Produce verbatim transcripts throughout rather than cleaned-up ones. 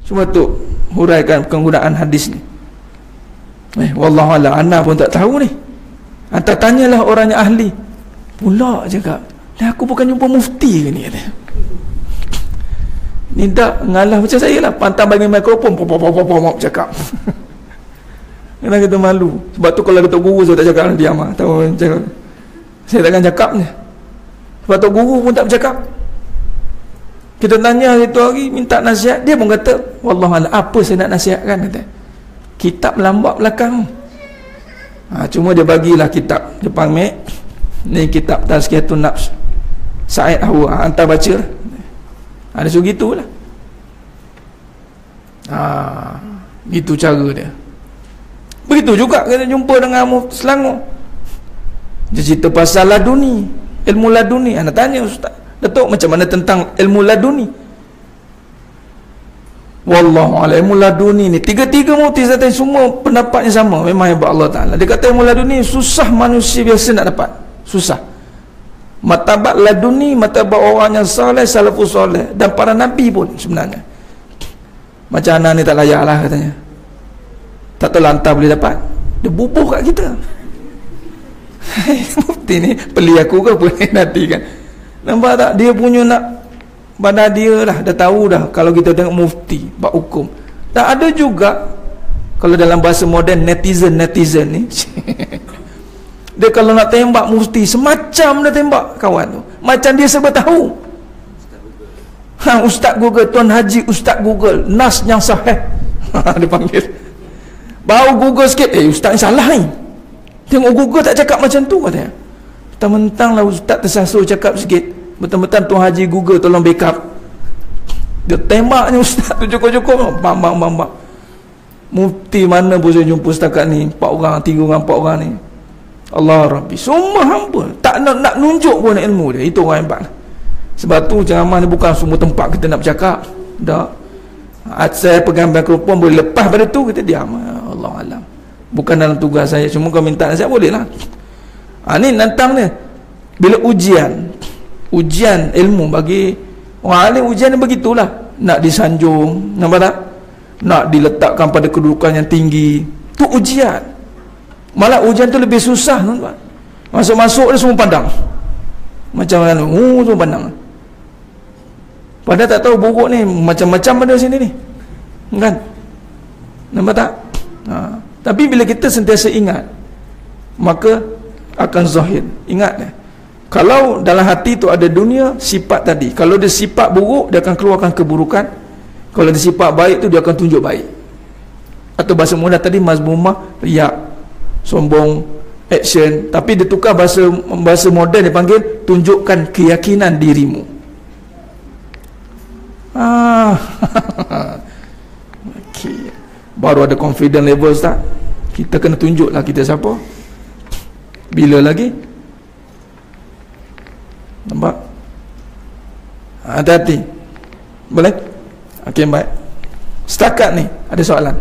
Cuma tu huraikan penggunaan hadis ni. Eh, wallahu a'lam, ana pun tak tahu ni. Anta tanyalah orang yang ahli. Pula cakap, "Lah aku bukan jumpa mufti ke ni?" kata. Ni tak ngalah macam saya lah, pantang bagi mikrofon pop pop pop pop cakap. Kena kita malu. Sebab tu kalau Datuk Guru saya tak cakap, diam ah. Tahu cakap. Saya takkan cakapnya. Sebab Datuk Guru pun tak bercakap. Kita tanya itu hari minta nasihat, dia pun kata, "Wallahualam, apa saya nak nasihatkan?" kata. Kitab lambat belakang. Ha, cuma dia bagilah kitab depan mek. Ni kitab Tazkiyatun Nafs. Said Hawa, ha, hantar baca. Ada ha, segitulah. Ah, ha, gitu cara dia. Begitu juga kita jumpa dengan Mufti Selangor. Dia cerita pasal laduni, ilmu laduni. Anda tanya ustaz, Datuk macam mana tentang ilmu laduni? Wallahu a'lam, ilmu laduni ni tiga-tiga mufti kata semua pendapatnya sama, memang hebat Allah Taala. Dia kata ilmu laduni susah manusia biasa nak dapat. Susah. Martabat laduni, martabat orang yang soleh, salafus soleh dan para nabi pun sebenarnya. Macam anak ni tak layak lah katanya. Tak tahu lantar boleh dapat. Dia bubuh kat kita. Mufti ni peli aku ke apa nanti kan. Nampak tak, dia punya nak pada dia lah, dah tahu dah kalau kita tengok mufti bab hukum. Dan ada juga kalau dalam bahasa moden netizen netizen ni dia kalau nak tembak mufti semacam dia tembak kawan tu, macam dia serba tahu. Ha, Ustaz Google, Tuan Haji Ustaz Google, nas yang sahih. Dia panggil. Baru Google sikit, eh Ustaz ni salah ni. Tengok Google tak cakap macam tu katanya. Mentang-mentang lah Ustaz tersasul cakap sikit, betul-betul Tuan Haji Google tolong backup. Dia tembaknya Ustaz tu cukup-cukup. Bang bang bang bang. Mufti mana pun saya jumpa setakat ni, empat orang, tiga orang, empat orang ni. Allah Rabbi, semua hampa. Tak nak, nak nunjuk pun ilmu dia. Itu orang hebat lah. Sebab tu ceramah ni bukan semua tempat kita nak bercakap. Tak. Saya pegang mikrofon boleh lepas pada tu kita diam. Allah alam. Bukan dalam tugas saya. Cuma kau minta nasihat boleh lah. Ha, ni nantang ni. Bila ujian, ujian ilmu bagi orang alim, ujian ni begitulah. Nak disanjung, nampak tak? Nak diletakkan pada kedudukan yang tinggi. Tu ujian. Malah ujian tu lebih susah, nampak? Masuk-masuk dia semua pandang. Macam mana? Oh, semua pandang. Padahal tak tahu buruk ni macam-macam pada sini ni. Kan? Nampak tak? Ha. Tapi bila kita sentiasa ingat, maka akan zahir. Ingat ya? Kalau dalam hati tu ada dunia, sifat tadi. Kalau dia sifat buruk, dia akan keluarkan keburukan. Kalau dia sifat baik tu, dia akan tunjuk baik. Atau bahasa mudah tadi, mazmumah, riak, sombong, action. Tapi dia tukar bahasa bahasa moden, dia panggil tunjukkan keyakinan dirimu. Ah. Okay. Baru ada confident level tak? Kita kena tunjuklah kita siapa. Bila lagi? Nampak? Hati-hati. Boleh? Okey, baik. Setakat ni ada soalan.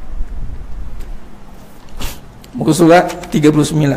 Muka surat tiga puluh sembilan.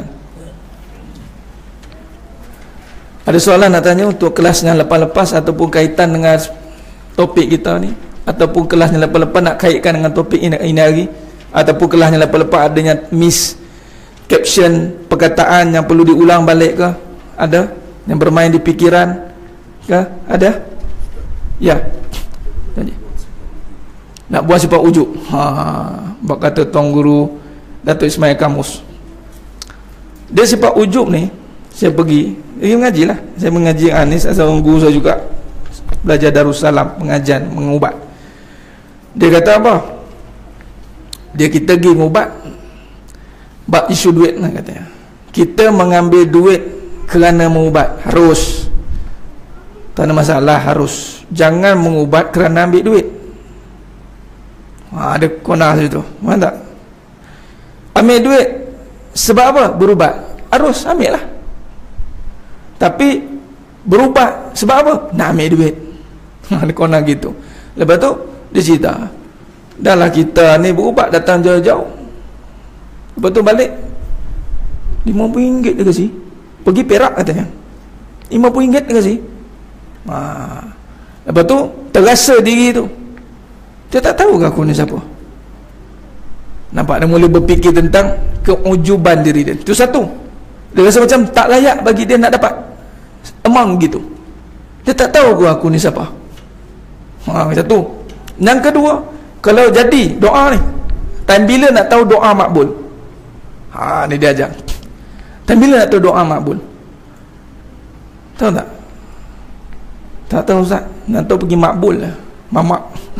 Ada soalan nak tanya untuk kelas yang lepas-lepas ataupun kaitan dengan topik kita ni, ataupun kelas yang lepas-lepas nak kaitkan dengan topik ini, ini hari, ataupun kelas yang lepas-lepas adanya miss caption perkataan yang perlu diulang balik ke? Ada? Yang bermain di pikiran ke? Ada? Ya. Jadi nak buat sifat ujub. Ha, bak kata Tuan Guru Datuk Ismail Kamus. Dia sifat ujub ni, saya pergi, dia mengaji lah. Saya mengaji Anis, seorang guru saya juga belajar Darussalam, pengajian mengubat. Dia kata apa? Dia kita pergi mengubat bab isu duit lah katanya. Kita mengambil duit kerana mengubat, harus. Tak ada masalah, harus. Jangan mengubat kerana ambil duit. Ha, ada konah situ. Mana tak? Ambil duit sebab apa? Berubat. Harus ambil lah. Tapi berubat sebab apa? Nak ambil duit. Ada konah gitu. Lepas tu dia cerita, dah lah kita ni berubat datang jauh-jauh. Lepas tu balik lima puluh ringgit dia kasi. Pergi Perak katanya lima puluh ringgit dia kasi. Ha. Lepas tu terasa diri tu, Dia tak tahu ke aku ni siapa. Nampak, dia mula berfikir tentang keujuban diri dia. Itu satu. Dia rasa macam tak layak bagi dia nak dapat among gitu. Dia tak tahu ke aku ni siapa. Ha, satu. Yang kedua, kalau jadi doa ni, time bila nak tahu doa makbul? Ha, ni dia ajar. Time bila nak tahu doa makbul? Tahu tak? Tak tahu Ustaz. Nak tahu pergi makbul lah. Mamak.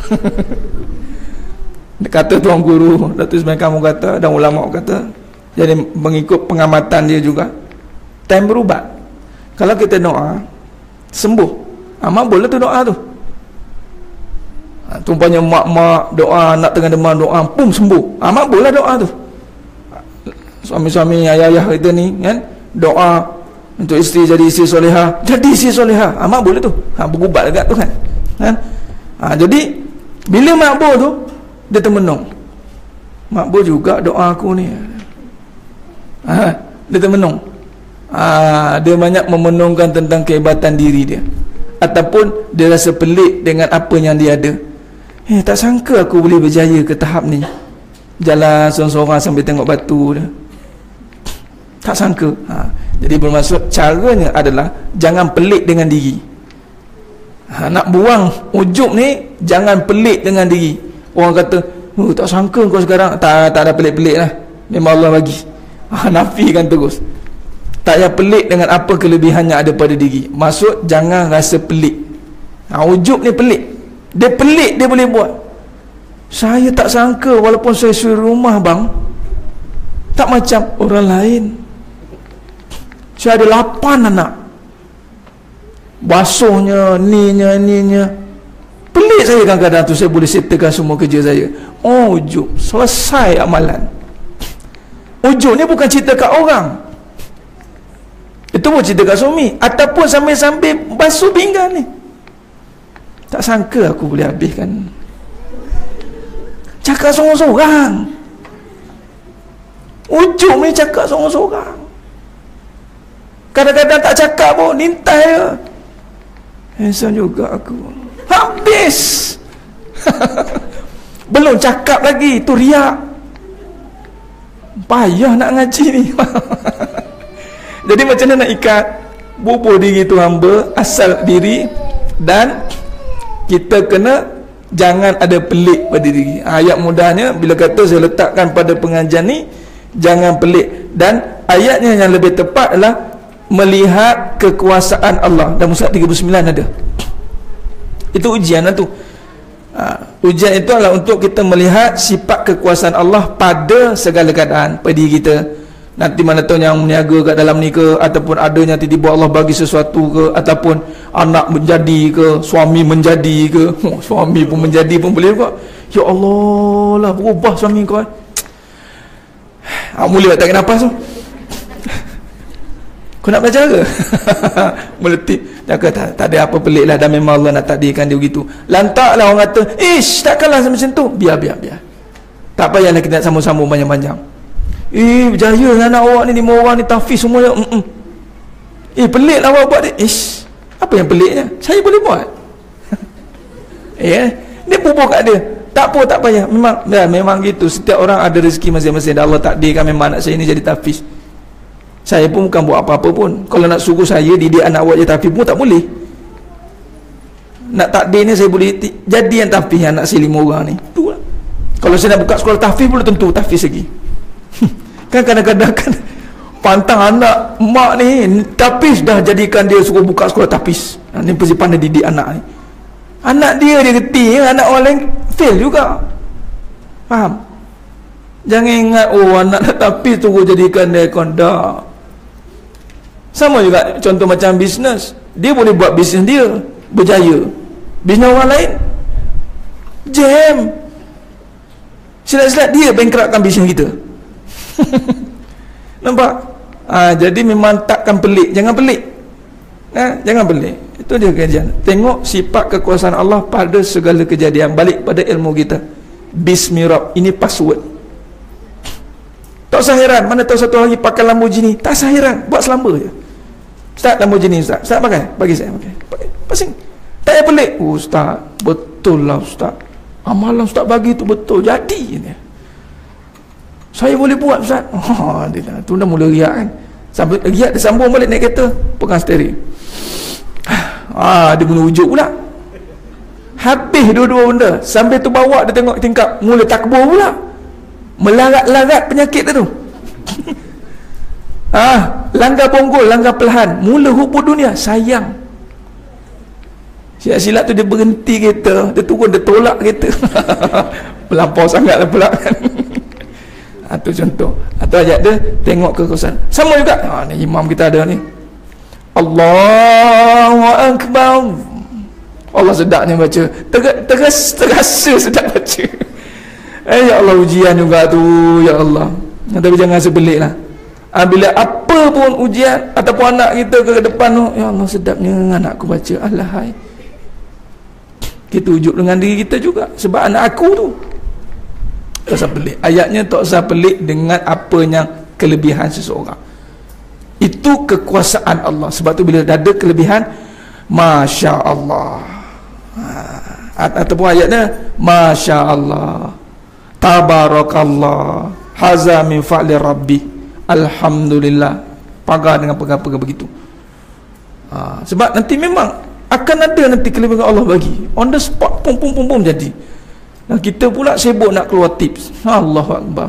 Dia kata tuan guru Datuk Ismail Kamu kata, dan ulama kata, jadi mengikut pengamatan dia juga, time berubat. Kalau kita doa sembuh, ha, makbul lah tu doa tu. Ha, tumpahnya mak-mak doa anak tengah demam, doa pum sembuh, ha, makbul lah doa tu. Suami-suami ayah-ayah kita ni kan, doa untuk isteri jadi isteri solehah, jadi isteri solehah, ha, makbul lah tu. Ha, berubat dekat tu kan, kan? Ha, jadi bila makbul tu dia termenung, makbul juga doa aku ni. Ha, dia termenung. Ha, dia banyak memenungkan tentang kehebatan diri dia, ataupun dia rasa pelik dengan apa yang dia ada. Eh, tak sangka aku boleh berjaya ke tahap ni, jalan seorang-seorang sambil tengok batu dia. Tak sangka. Ha, jadi bermaksud caranya adalah jangan pelik dengan diri. Ha, nak buang ujub ni, jangan pelik dengan diri. Orang kata, oh, tak sangka kau sekarang. Tak, tak ada pelik-pelik lah, memang Allah bagi. Ha, nafikan terus. Tak payah pelik dengan apa kelebihan yang ada pada diri. Maksud jangan rasa pelik. Ha, ujub ni pelik. Dia pelik, dia boleh buat. Saya tak sangka walaupun saya suri rumah bang, tak macam orang lain. Saya ada lapan anak, basuhnya, ninya, ninya. Pelik saya kadang-kadang tu, saya boleh settlekan semua kerja saya. Oh, ujub, selesai amalan. Ujub ni bukan cerita kat orang, itu pun cerita kat suami, ataupun sambil-sambil basuh pinggan ni. Tak sangka aku boleh habiskan. Cakap sorang-sorang. Ujub ni cakap sorang-sorang. Kadang-kadang tak cakap pun, nintai je. Handsome juga aku. Habis. Belum cakap lagi, tu riak. Payah nak ngaji ni. Jadi macam mana nak ikat bubur diri tu hamba, asal diri, dan kita kena jangan ada pelik pada diri. Ayat mudahnya bila kata saya letakkan pada pengajian ni, jangan pelik. Dan ayatnya yang lebih tepat adalah melihat kekuasaan Allah. Dan Musa tiga puluh sembilan ada. Itu ujian lah tu. Ha, ujian itu adalah untuk kita melihat sifat kekuasaan Allah pada segala keadaan pada diri kita. Nanti mana tahu yang meniaga kat dalam ni ke, ataupun adanya tiba-tiba Allah bagi sesuatu ke, ataupun anak menjadi ke, suami menjadi ke. Oh, suami pun menjadi pun boleh juga. Ya Allah lah, berubah suami kau. Ha, mula tak kena nafas tu. Kau nak belajar ke? Meletik. Cakap tak, tak ada apa pelik lah, dan memang Allah nak takdirkan dia begitu. Lantaklah orang kata, ish, takkanlah macam tu. Biar, biar, biar. Tak payahlah kita nak sambung-sambung panjang-panjang. Eh, berjaya anak awak ni, lima orang ni tahfiz semuanya. Mm -mm. Eh, pelik lah awak buat dia. Ish, apa yang peliknya? Saya boleh buat. Eh, dia bubur kat dia. Tak apa, tak payah. Memang, ya, memang gitu. Setiap orang ada rezeki masing-masing. Dan Allah takdirkan memang anak saya ni jadi tahfiz. Saya pun bukan buat apa-apa pun. Kalau nak suruh saya didik anak awak jadi tahfiz pun tak boleh. Nak takdir ni saya boleh jadi yang tahfiz anak saya lima orang ni. Itulah. Kalau saya nak buka sekolah tahfiz pun tentu tahfiz lagi. Kan kadang-kadang kan pantang anak mak ni tahfiz dah jadikan dia suruh buka sekolah tahfiz. Ha, ni mesti pandai didik anak ni. Anak dia dia reti, anak orang lain fail juga. Faham? Jangan ingat oh anak nak tahfiz suruh jadikan dia kondak. Sama juga contoh macam bisnes. Dia boleh buat bisnes dia berjaya. Bisnes orang lain jam. Silat-silat dia bankruptkan bisnes kita. Nampak? Ha, jadi memang takkan pelik. Jangan pelik. Ha, jangan pelik. Itu dia kajian. Tengok sifat kekuasaan Allah pada segala kejadian. Balik pada ilmu kita. Bismillah. Ini password. Tak usah heran. Mana tahu satu hari pakai Lamborghini. Tak usah heran. Buat selamba je. Ustaz, Lamborghini Ustaz. Ustaz pakai? Bagi saya pakai. Pakai. Pasing. Tak payah pelik. Oh, Ustaz, betul lah Ustaz. amalan Ustaz bagi tu betul, jadi ni. Saya boleh buat Ustaz. Ha, dia tu dah mula riak kan. Sampai riak dia sambung balik naik kereta, pegang steering. Ah, dia guna ujuk pula. Habis dua-dua benda. Sambil tu bawa dia tengok tingkap, mula takbur pula. Melarat-larat penyakit dia tu. Ah, langgar bonggol, langgar perlahan. Mula hubur dunia, sayang. Silap-silap tu dia berhenti kereta, dia turun, dia tolak kereta. Melampau sangat lah pula kan. Itu contoh. Atau ayat dia tengok kekuasaan. Sama juga. Ha, ni imam kita ada ni. Allahu Akbar. Allah sedapnya baca. Terasa, terasa sedap baca. Eh ya Allah, ujian juga tu, ya Allah. Tapi jangan sebelik lah. Bila apa pun ujian ataupun anak kita ke depan tu, ya Allah sedapnya anakku baca. Alahai. Kita ujuk dengan diri kita juga. Sebab anak aku tu. Tak usah pelik. Ayatnya tak usah pelik dengan apa yang kelebihan seseorang. Itu kekuasaan Allah. Sebab tu bila ada kelebihan, Masya Allah. Ha, ataupun ayatnya, Masya Allah, Tabarakallah, Haza min fa'li Rabbi, Alhamdulillah. Pagar dengan pegang-pegang begitu. Ha, sebab nanti memang akan ada nanti kelebihan Allah bagi. On the spot, pum pum pum pum jadi. Dan kita pula sibuk nak keluar tips. Allahu Akbar.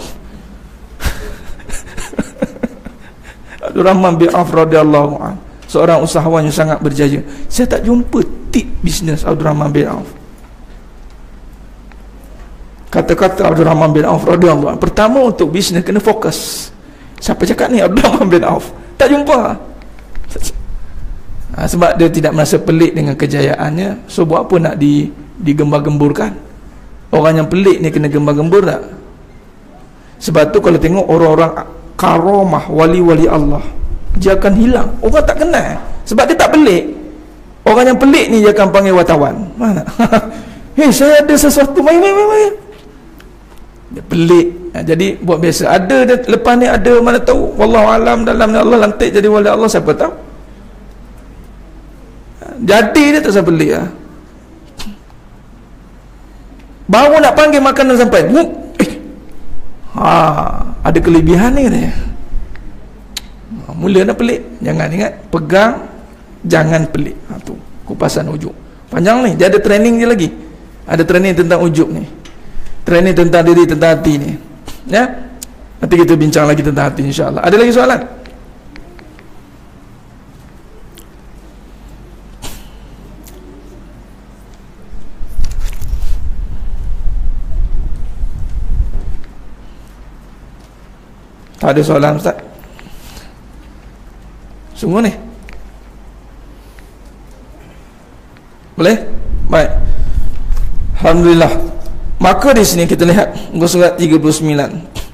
Abdul Rahman bin Auf radhiyallahu anhu, seorang usahawan yang sangat berjaya. Saya tak jumpa tip bisnes Abdul Rahman bin Auf. Kata-kata Abdul Rahman bin Auf radhiyallahu anhu, pertama untuk bisnes kena fokus. Siapa cakap ni? Abdul Rahman bin Auf. Tak jumpa. Ha, sebab dia tidak merasa pelik dengan kejayaannya. So buat apa nak di digembar-gemburkan? Orang yang pelik ni kena gembar-gembur tak? Sebab tu kalau tengok orang-orang karamah, wali-wali Allah, dia akan hilang. Orang tak kenal. Sebab dia tak pelik. Orang yang pelik ni dia akan panggil wartawan. Mana? Hei, saya ada sesuatu. Main, main, main, main. Dia pelik. Ha, jadi buat biasa. Ada dia, lepas ni ada, mana tahu. Wallahualam, dalam ni Allah lantik jadi wali Allah, siapa tahu. Ha, jadi dia tak usah pelik lah. Baru nak panggil makanan sampai. Eh. Ha, ada kelebihan ni katanya. Ha, mula nak pelik. Jangan ingat, pegang, jangan pelik. Ha, tu kupasan ujuk. Panjang ni, dia ada training dia lagi. Ada training tentang ujuk ni. Training tentang diri, tentang hati ni. Ya. Nanti kita bincang lagi tentang hati insya-Allah. Ada lagi soalan? Tak ada soalan Ustaz? Semua ni? Boleh? Baik. Alhamdulillah. Maka di sini kita lihat muka surat tiga puluh sembilan.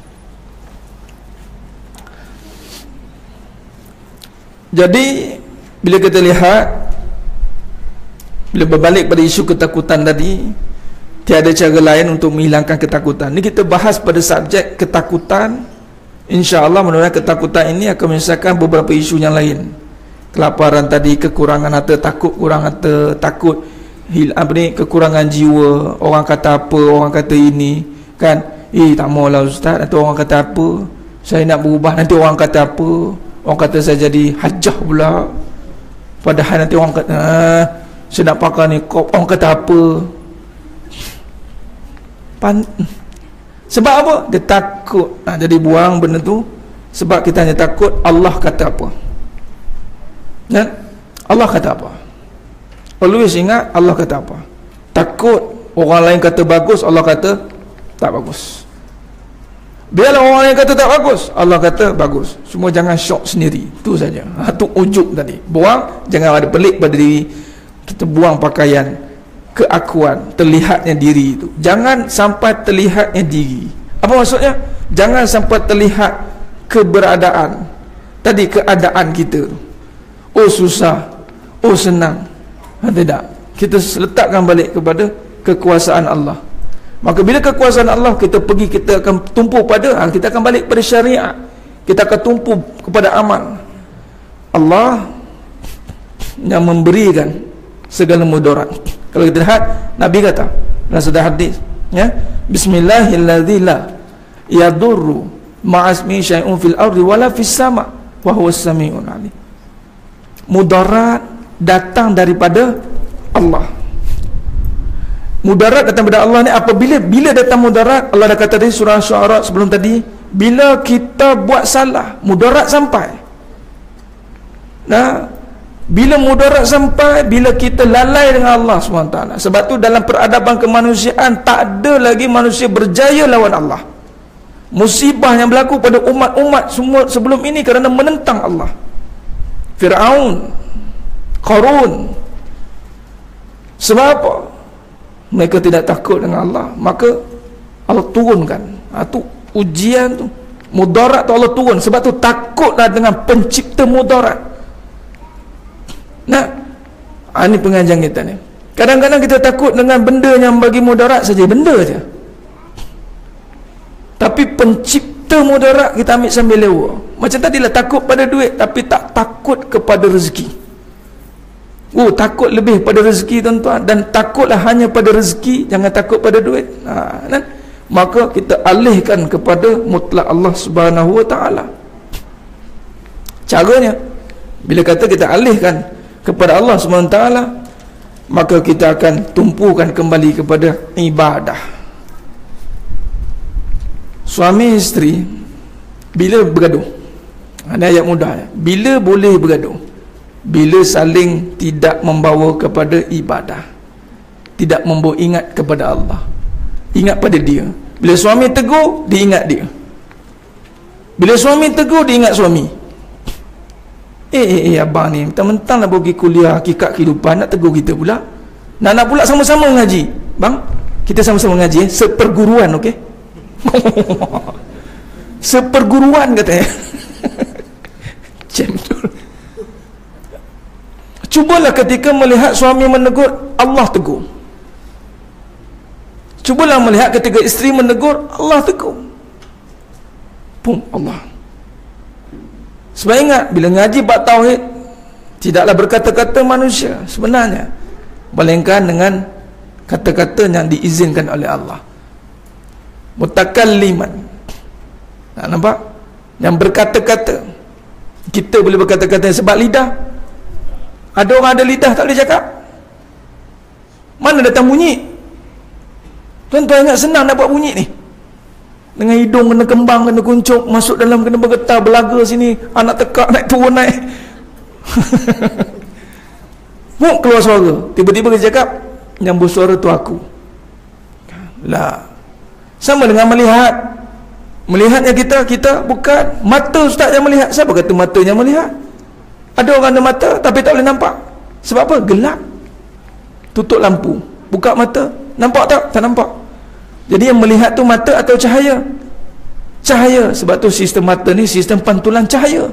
Jadi bila kita lihat, bila berbalik pada isu ketakutan tadi, tiada cara lain untuk menghilangkan ketakutan. Ini kita bahas pada subjek ketakutan. InsyaAllah mudah-mudahan ketakutan ini akan menyelesaikan beberapa isu yang lain. Kelaparan tadi, kekurangan harta, takut kurang harta, takut hil, apa ni, kekurangan jiwa. Orang kata apa, orang kata ini, kan? Eh, tak maulah Ustaz, nanti orang kata apa, saya nak berubah, nanti orang kata apa, orang kata saya jadi hajah pula, padahal nanti orang kata ah, saya nak pakai ni kop, orang kata apa. Pan Sebab apa? Dia takut. Ha, jadi buang benda tu. Sebab kita hanya takut Allah kata apa. Ya? Allah kata apa. Always ingat Allah kata apa. Takut orang lain kata bagus, Allah kata tak bagus. Biarlah orang lain kata tak bagus, Allah kata bagus. Semua jangan syok sendiri. Itu saja. Ha, tu ujuk tadi. Buang, jangan ada pelik pada diri. Kita buang pakaian keakuan, terlihatnya diri itu. Jangan sampai terlihatnya diri. Apa maksudnya? Jangan sampai terlihat keberadaan. Tadi keadaan kita. Oh susah, oh senang. Ha, tidak. Kita letakkan balik kepada kekuasaan Allah. Maka bila kekuasaan Allah kita pergi, kita akan tumpu pada, ha, kita akan balik pada syariat. Kita akan tumpu kepada amal. Allah yang memberikan segala mudarat. Kalau kita lihat, Nabi kata dalam satu hadis, Ya, bismillahilladzi la yadurru ma'asmi syai'un fil ardi wala fis sama wa huwas samiul alim. Mudarat datang daripada Allah. Mudarat datang daripada Allah ni apabila bila datang mudarat, Allah dah kata tadi surah Syu'ara sebelum tadi, bila kita buat salah, mudarat sampai. Nah, bila mudarat sampai, bila kita lalai dengan Allah subhanahu wa taala. Sebab tu dalam peradaban kemanusiaan tak ada lagi manusia berjaya lawan Allah. Musibah yang berlaku pada umat-umat semua sebelum ini kerana menentang Allah. Fir'aun, Qarun. Sebab apa? Mereka tidak takut dengan Allah, maka Allah turunkan. Ha, tu ujian tu, mudarat tu Allah turun. Sebab tu takutlah dengan pencipta mudarat. Nah, ha, ini pengajian kita ni. Kadang-kadang kita takut dengan benda yang bagi mudarat saja, benda saja. Tapi pencipta mudarat kita ambil sambil lewa. Macam tadilah takut pada duit, tapi tak takut kepada rezeki. Oh, takut lebih pada rezeki tuan-tuan. Dan takutlah hanya pada rezeki, jangan takut pada duit. Ha, kan? Maka kita alihkan kepada mutlak Allah subhanahu wa ta'ala. Caranya, bila kata kita alihkan kepada Allah subhanahu wa ta'ala, maka kita akan tumpukan kembali kepada ibadah. Suami isteri bila bergaduh, ada ayat mudah, bila boleh bergaduh? Bila saling tidak membawa kepada ibadah, tidak membawa ingat kepada Allah, ingat pada dia. Bila suami tegur, dia ingat dia. Bila suami tegur, dia ingat suami. Eh eh eh abang ni mentang-mentang nak pergi kuliah hakikat kehidupan, nak tegur kita pula. Nak-nak pula sama-sama mengaji. Bang, kita sama-sama mengaji, eh? Seperguruan, okey? Seperguruan katanya. Macam tu. Cubalah ketika melihat suami menegur, Allah tegur. Cubalah melihat ketika isteri menegur, Allah tegur. Pum, Allah. Sebab ingat, bila ngaji bab tauhid, tidaklah berkata-kata manusia sebenarnya, melainkan dengan kata-kata yang diizinkan oleh Allah. Mutakalliman. Nak nampak? Yang berkata-kata. Kita boleh berkata-kata sebab lidah. Ada orang ada lidah tak boleh cakap. Mana datang bunyi? Tuan-tuan ingat senang nak buat bunyi ni. Dengan hidung kena kembang, kena kuncuk, masuk dalam kena bergetar, belaga sini, anak tekak, naik turun, naik. Muk keluar suara. Tiba-tiba dia cakap, yang bersuara tu aku. Lah. Sama dengan melihat. Melihatnya kita, kita bukan mata ustaz yang melihat. Siapa kata mata yang melihat? Ada orang ada mata tapi tak boleh nampak. Sebab apa? Gelap. Tutup lampu, buka mata, nampak tak? Tak nampak. Jadi yang melihat tu mata atau cahaya? Cahaya. Sebab tu sistem mata ni sistem pantulan cahaya.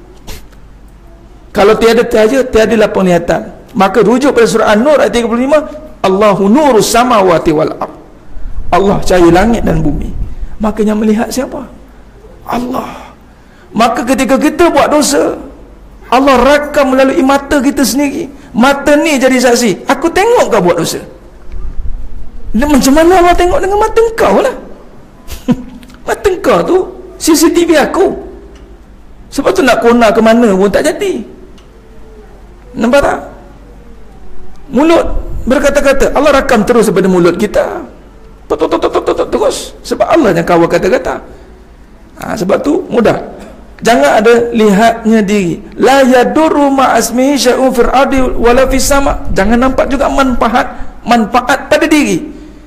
Kalau tiada cahaya, tiadalah penglihatan. Maka rujuk pada surah An-Nur ayat tiga puluh lima, Allahu nurus samawati wal ard. Allah cahaya langit dan bumi. Maka yang melihat siapa? Allah. Maka ketika kita buat dosa, Allah rakam melalui mata kita sendiri. Mata ni jadi saksi. Aku tengok kau buat dosa. Dan macam mana Allah tengok? Dengan mata kau lah. Mata kau tu C C T V aku. Sebab tu nak kona ke mana pun tak jadi. Nampak tak? Mulut berkata-kata, Allah rakam terus daripada mulut kita. Terus. Sebab Allah yang kawal kata-kata. Ha, sebab tu mudah. Jangan ada lihatnya diri. La yadurru ma'asmihi syai'un fil ardi wala fis sama. Jangan nampak juga manfaat manfaat pada diri.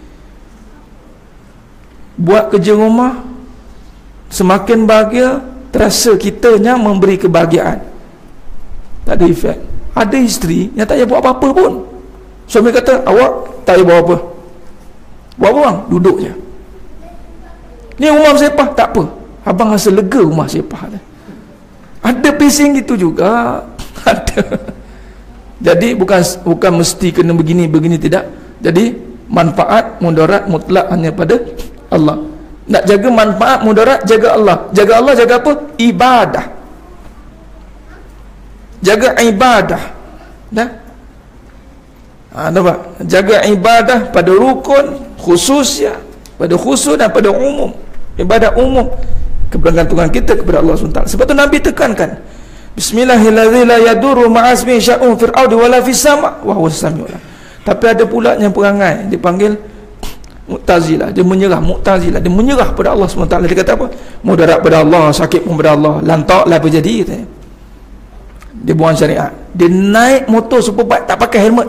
Buat kerja rumah, semakin bahagia, terasa kitanya memberi kebahagiaan. Tak ada efek. Ada isteri yang tak payah buat apa-apa pun. Suami kata, awak tak payah buat apa. Buat apa bang? Duduk je. Ni rumah bersepah, tak apa. Abang rasa lega rumah sepah. Ada bising gitu juga. Ada. Jadi bukan bukan mesti kena begini begini, tidak. Jadi manfaat mudarat mutlak hanya pada Allah. Nak jaga manfaat mudarat, jaga Allah. Jaga Allah, jaga apa? Ibadah. Jaga ibadah. Dah? Ha, nampak? Jaga ibadah pada rukun khusus ya. pada khusus dan pada umum. Ibadat umum, kebergantungan kita kepada Allah subhanahu wa taala. Sebab tu Nabi tekankan, Bismillahirrahmanirrahim, la yadurru ma'asmi sya'un fil ardi wala fis sama' wa huwas samiul alim. Tapi ada pula yang perangai dipanggil Mu'tazilah, dia menyerah. Mu'tazilah, dia menyerah pada Allah subhanahu wa taala. Dia kata apa? Mudarat pada Allah, sakit pun pada Allah, lantak lah apa jadi, katanya. Dia buang syariat. Dia naik motor superbike tak pakai helmet.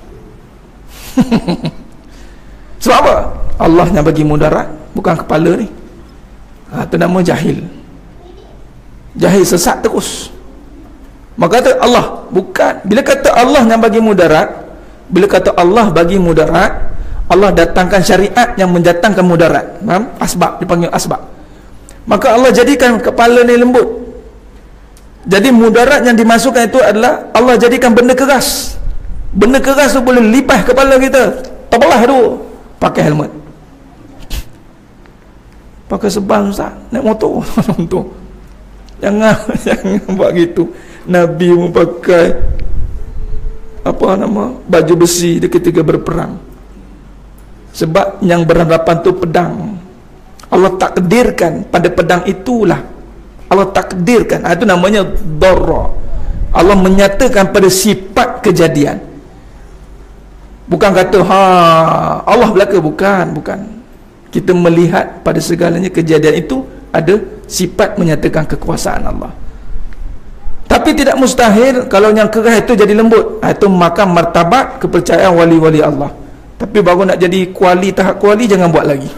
Sebab apa? Allah yang bagi mudarat, bukan kepala ni. Ha, itu nama jahil. Jahil sesat terus. Maka kata Allah, bukan. Bila kata Allah yang bagi mudarat, bila kata Allah bagi mudarat, Allah datangkan syariat yang mendatangkan mudarat. Faham? Asbab, dipanggil asbab. Maka Allah jadikan kepala ni lembut. Jadi mudarat yang dimasukkan itu adalah Allah jadikan benda keras. Benda keras tu boleh lipas kepala kita, terbelah tu. Pakai helmet. Pakai seban Ustaz, naik motor. Untuk jangan jangan buat gitu. Nabi pun pakai apa nama, baju besi dia ketika berperang. Sebab yang berhadapan tu pedang. Allah takdirkan pada pedang itulah Allah takdirkan. Itu namanya darra. Allah menyatakan pada sifat kejadian. Bukan kata ha Allah belaka, bukan, bukan. Kita melihat pada segalanya kejadian itu ada sifat menyatakan kekuasaan Allah. Tapi tidak mustahil kalau yang keras itu jadi lembut. Itu makam martabat kepercayaan wali-wali Allah. Tapi baru nak jadi kuali, tahap kuali, jangan buat lagi.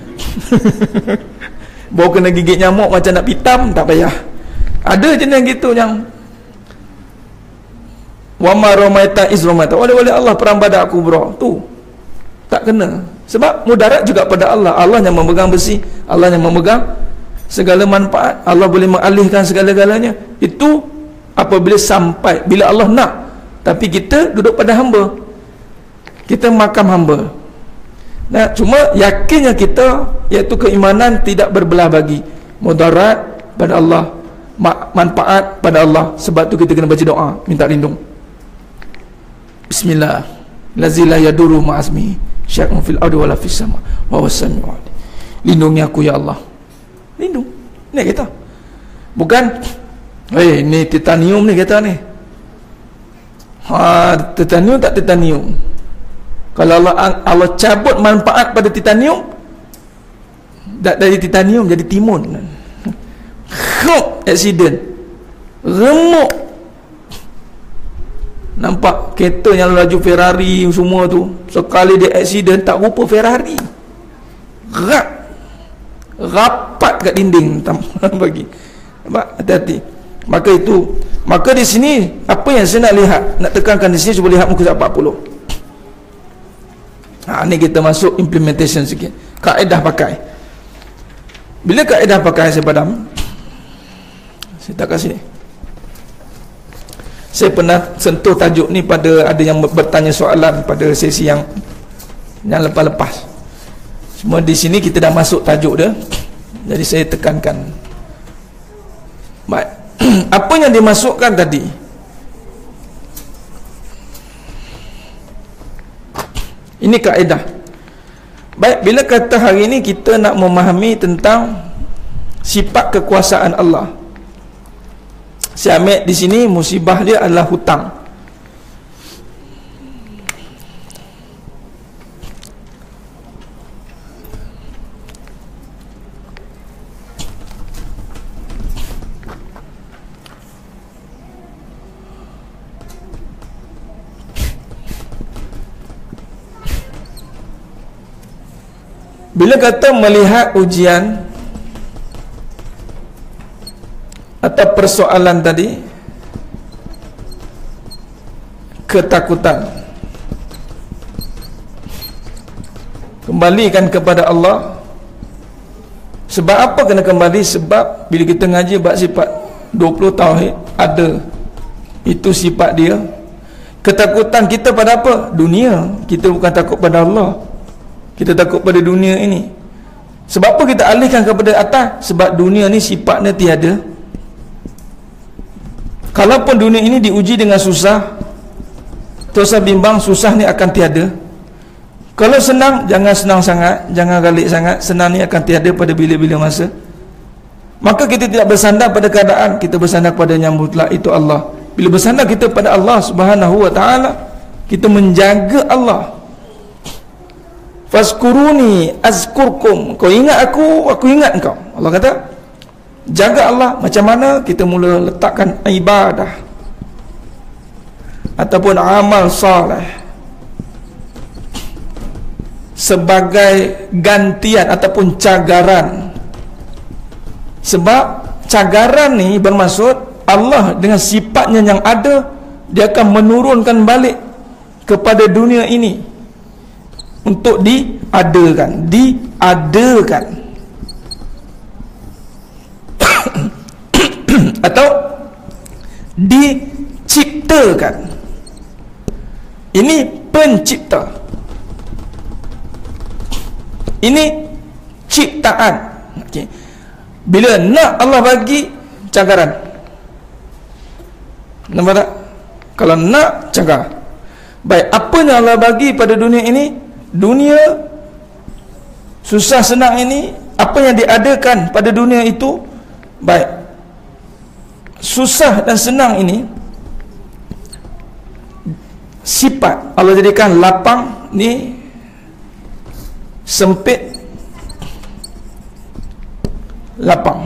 Baru kena gigit nyamuk macam nak pitam, tak payah. Ada jenis gitu yang wa ma ramaita iz ramaita, wali-wali Allah perang Badar Kubra tu tak kena. Sebab mudarat juga pada Allah. Allah yang memegang besi, Allah yang memegang segala manfaat, Allah boleh mengalihkan segala-galanya. Itu apabila sampai bila Allah nak. Tapi kita duduk pada hamba, kita makam hamba. Nah, cuma yakinnya kita, iaitu keimanan tidak berbelah bagi. Mudarat pada Allah, manfaat pada Allah. Sebab tu kita kena baca doa, minta lindung. Bismillah, lazi la yaduru ma'asmi syai'un fil ardi wala fis sama' wa huwas samiul alim. Lindungi aku ya Allah. Lindung. Ni kita. Bukan eh ni titanium ni kata ni. Ha, titanium tak titanium. Kalau Allah Allah cabut manfaat pada titanium, dari titanium jadi timun. Khop, accident. Remuk. Nampak kereta yang laju Ferrari semua tu, sekali dia accident tak rupa Ferrari. Rap. Rapat kat dinding bagi. Nampak? Hati-hati. Maka itu, maka di sini apa yang saya nak lihat, nak tekankan di sini, cuba lihat muka empat puluh. Ha, ni kita masuk implementation sikit. Kaedah pakai. Bila kaedah pakai saya padam, saya tak kasih ni. Saya pernah sentuh tajuk ni pada ada yang bertanya soalan pada sesi yang yang lepas-lepas. Cuma di sini kita dah masuk tajuk dia. Jadi saya tekankan. Baik. Apa yang dimasukkan tadi? Ini kaedah. Baik, bila kata hari ini kita nak memahami tentang sifat kekuasaan Allah. Saya ambil di sini musibah dia adalah hutang. Bila kata melihat ujian atau persoalan tadi, ketakutan, kembalikan kepada Allah. Sebab apa kena kembali? Sebab bila kita ngaji bab sifat dua puluh tauhid, ada itu sifat dia. Ketakutan kita pada apa? Dunia. Kita bukan takut pada Allah, kita takut pada dunia ini. Sebab apa kita alihkan kepada atas? Sebab dunia ni sifatnya tiada. Kalaupun dunia ini diuji dengan susah, terus bimbang, susah ni akan tiada. Kalau senang, jangan senang sangat, jangan galik sangat. Senang ni akan tiada pada bila-bila masa. Maka kita tidak bersandar pada keadaan, kita bersandar pada yang mutlak, itu Allah. Bila bersandar kita pada Allah Subhanahu wa taala, kita menjaga Allah. Fazkuruni azkurkum. Kau ingat aku, aku ingat engkau. Allah kata, jaga Allah. Macam mana kita mula letakkan ibadah ataupun amal soleh sebagai gantian ataupun cagaran. Sebab cagaran ni bermaksud Allah dengan sifatnya yang ada, dia akan menurunkan balik kepada dunia ini untuk diadakan, diadakan atau diciptakan. Ini pencipta, ini ciptaan. Okay. Bila nak Allah bagi cagaran, nampak tak? Kalau nak cagar, baik apa yang Allah bagi pada dunia ini, dunia susah senang ini, apa yang diadakan pada dunia itu, baik susah dan senang ini, sifat Allah jadikan lapang ni sempit, lapang.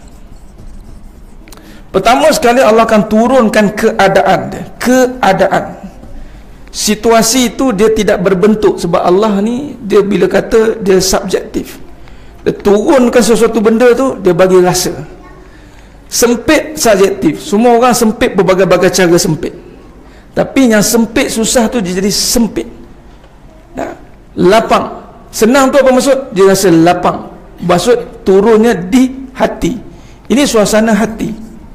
Pertama sekali Allah akan turunkan keadaan dia, keadaan. Situasi itu dia tidak berbentuk, sebab Allah ni dia bila kata dia subjektif. Dia turunkan sesuatu benda tu, dia bagi rasa. Sempit subjektif. Semua orang sempit berbagai-bagai cara sempit. Tapi yang sempit susah tu dia jadi sempit. Nah, lapang. Senang tu apa maksud? Dia rasa lapang. Maksud turunnya di hati. Ini suasana hati.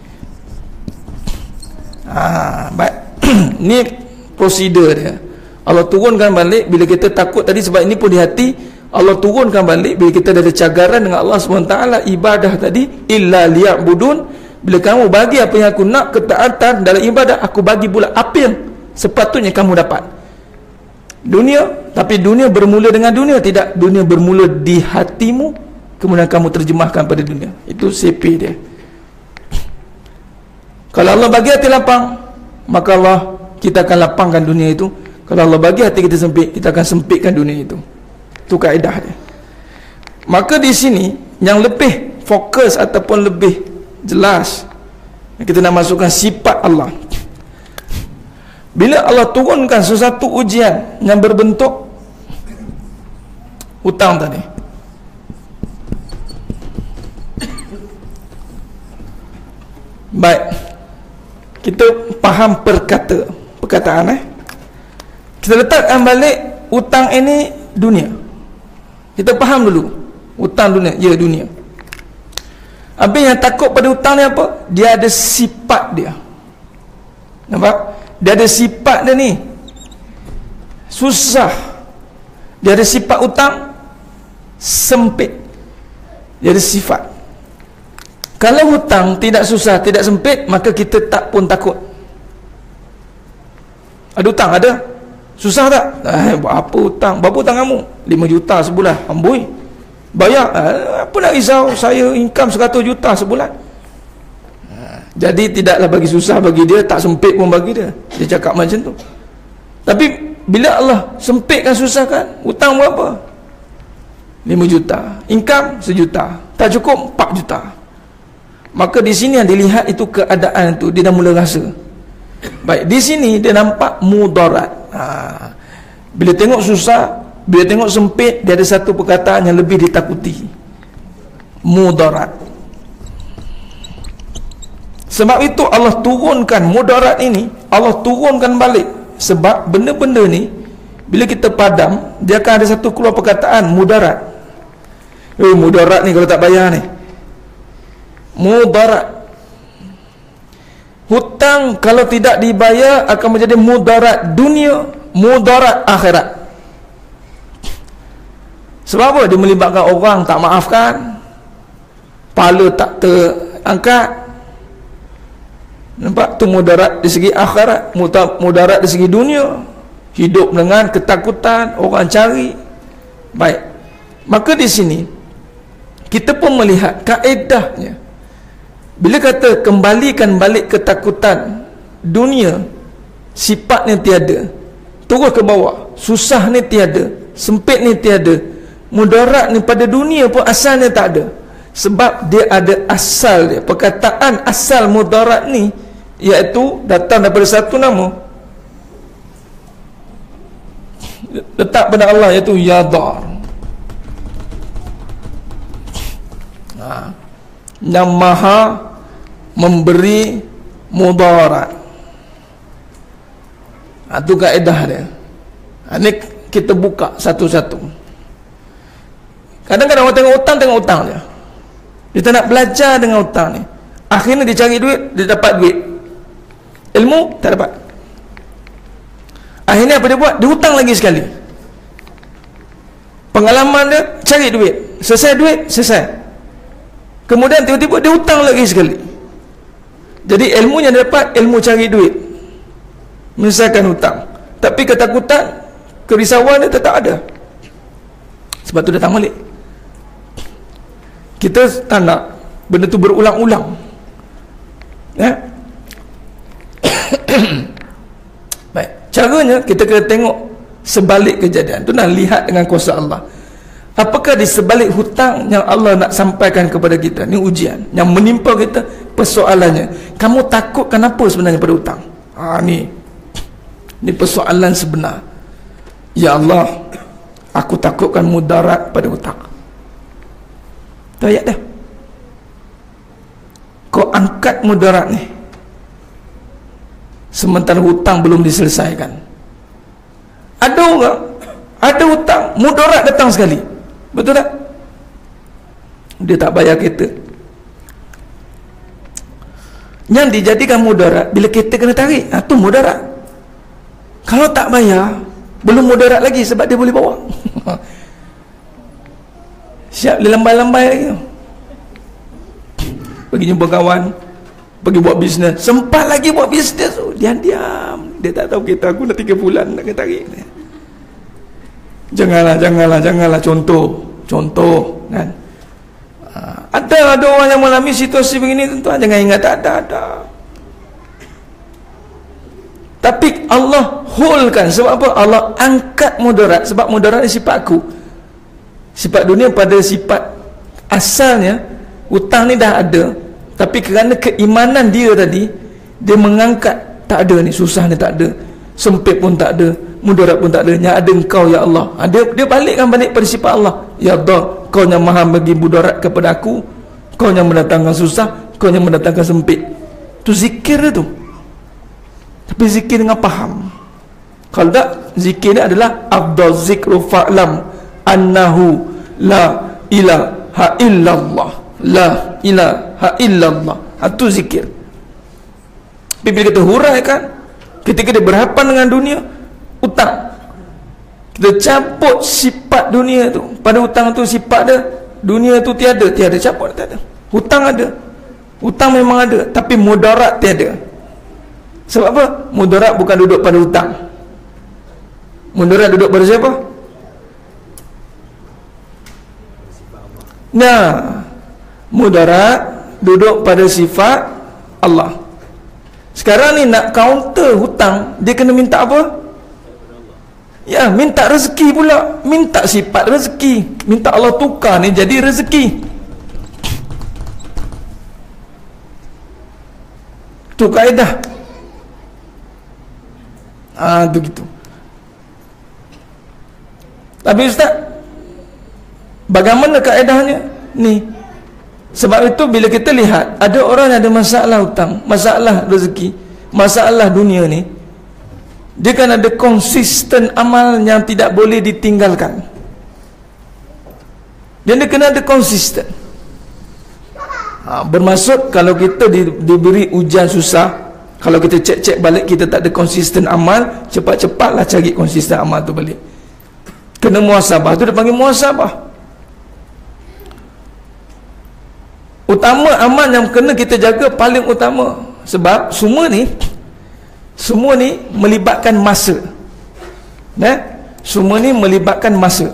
Ah, baik. Ni prosedur dia. Allah turunkan balik bila kita takut tadi, sebab ini pun di hati. Allah turunkan balik bila kita ada cagaran dengan Allah subhanahu wa taala, ibadah tadi, illa liya'budun. Bila kamu bagi apa yang aku nak, ketaatan dalam ibadah, aku bagi pula apa yang sepatutnya kamu dapat. Dunia, tapi dunia bermula dengan dunia, tidak. Dunia bermula di hatimu, kemudian kamu terjemahkan pada dunia. Itu C P dia. Kalau Allah bagi hati lapang, maka Allah, kita akan lapangkan dunia itu. Kalau Allah bagi hati kita sempit, kita akan sempitkan dunia itu. Itu kaedah dia. Maka di sini yang lebih fokus ataupun lebih jelas, kita nak masukkan sifat Allah. Bila Allah turunkan sesuatu ujian yang berbentuk hutang tadi, baik, kita faham perkata perkataan eh kita letakkan balik hutang ini dunia. Kita faham dulu hutang dunia, ya dunia. Habis yang takut pada hutang ni apa? Dia ada sifat dia. Nampak? Dia ada sifat dia ni susah. Dia ada sifat hutang sempit. Dia ada sifat. Kalau hutang tidak susah, tidak sempit, maka kita tak pun takut. Ada hutang? Ada. Susah tak? Eh, buat apa hutang? Berapa hutang kamu? lima juta sebulan. Amboi. Bayar. Eh, apa nak risau? Saya income seratus juta sebulan. Jadi tidaklah bagi susah bagi dia, tak sempit pun bagi dia. Dia cakap macam tu. Tapi bila Allah sempitkan, susahkan, hutang berapa? lima juta. Income sejuta. Tak cukup empat juta. Maka di sini yang dilihat itu keadaan itu, dia dah mula rasa. Baik, di sini dia nampak mudarat. Ha. Bila tengok susah, bila tengok sempit, dia ada satu perkataan yang lebih ditakuti. Mudarat. Sebab itu Allah turunkan mudarat ini, Allah turunkan balik. Sebab benda-benda ni bila kita padam, dia akan ada satu keluar perkataan mudarat. Eh, mudarat ni kalau tak bayar ni. Mudarat. Hutang kalau tidak dibayar akan menjadi mudarat dunia, mudarat akhirat. Sebab apa? Dia melibatkan orang tak maafkan, pahala tak terangkat. Nampak? Tu mudarat di segi akhirat, mudarat di segi dunia. hidup dengan ketakutan, orang cari. Baik, maka di sini kita pun melihat kaedahnya. Bila kata kembalikan balik ketakutan dunia, sifatnya tiada, turun ke bawah, susah ni tiada, sempit ni tiada, mudarat ni pada dunia pun asalnya tak ada. Sebab dia ada asal dia. Perkataan asal mudarat ni iaitu datang daripada satu nama, letak pada Allah, iaitu Yadar. Ha. Yang maha memberi mudarat. Ha, itu kaedah dia. Ha, ini kita buka satu-satu. Kadang-kadang orang tengok hutang, tengok hutang dia. Dia tak nak belajar dengan hutang ni. Akhirnya dia cari duit, dia dapat duit. Ilmu tak dapat. Akhirnya apa dia buat? Dia hutang lagi sekali. Pengalaman dia cari duit, selesai duit, selesai. Kemudian tiba-tiba dia hutang lagi sekali. Jadi ilmunya dia dapat, ilmu cari duit, menyelesaikan hutang. Tapi ketakutan, kerisauan dia tetap ada. Sebab tu datang balik. Kita tak nak benda tu berulang-ulang. Ya? Baik, caranya kita kena tengok sebalik kejadian tu, nak lihat dengan kuasa Allah. Apakah di sebalik hutang yang Allah nak sampaikan kepada kita? Ni ujian yang menimpa kita. Persoalannya, kamu takut kenapa sebenarnya pada hutang? Ha, ni ni persoalan sebenar. Ya Allah, aku takutkan mudarat pada hutang. Tu ayat dah. Kau angkat mudarat ni sementara hutang belum diselesaikan. Ada orang ada hutang, mudarat datang sekali, betul tak? Dia tak bayar kereta. Yang dijadikan mudarat bila kereta kena tarik, ha, tu mudarat. Kalau tak bayar, belum mudarat lagi sebab dia boleh bawa. Siap dia lambai-lambai lagi. Pergi jumpa kawan, pergi buat bisnes, sempat lagi buat bisnes tu, diam-diam. Dia tak tahu kita aku dah tiga bulan nak kena tarik. Janganlah, janganlah, janganlah. Contoh, contoh kan. Ada ada orang yang mengalami situasi begini, tentu jangan ingat tak ada, ada. Tapi Allah hulkan. Sebab apa? Allah angkat mudarat. Sebab mudarat ni sifat aku, sifat dunia. Pada sifat asalnya hutang ni dah ada, tapi kerana keimanan dia tadi, dia mengangkat. Tak ada ni, susah ni tak ada, sempit pun tak ada, mudarat pun tak ada, yang ada engkau ya Allah. Ha, dia, dia balikkan balik pada sifat Allah. Ya Allah, kau yang maha bagi mudarat kepada aku, kau yang mendatangkan susah, kau yang mendatangkan sempit. Tu zikir dia tu. Tapi zikir dengan faham. Kalau tak, zikir ni adalah afdal zikru fa'lam annahu la ilaha illallah, la ilaha illallah. Itu zikir. Tapi bila kita huraikan, ketika dia berhadapan dengan dunia, hutang, kita cabut sifat dunia tu. Pada hutang tu sifat dia, dunia tu tiada, tiada, cabut, tiada. Hutang ada, hutang memang ada, tapi mudarat tiada. Sebab apa? Mudarat bukan duduk pada hutang. Mudarat duduk pada siapa? Nah, mudarat duduk pada sifat Allah. Sekarang ni nak counter hutang, dia kena minta apa? Ya, minta rezeki pula. Minta sifat rezeki, minta Allah tukar ni jadi rezeki. Tu kaedah. Ah, begitu. Tapi Ustaz, bagaimana kaedahnya ni? Sebab itu bila kita lihat ada orang yang ada masalah hutang, masalah rezeki, masalah dunia ni, dia kan ada konsisten amal yang tidak boleh ditinggalkan. Dan dia kena ada konsisten. Ha, bermaksud kalau kita di, diberi ujian susah, kalau kita cek-cek balik kita tak ada konsisten amal, cepat-cepatlah cari konsisten amal tu balik. Kena muhasabah, tu dia panggil muhasabah. Utama amal yang kena kita jaga paling utama. Sebab semua ni, semua ni melibatkan masa. Nah, semua ni melibatkan masa,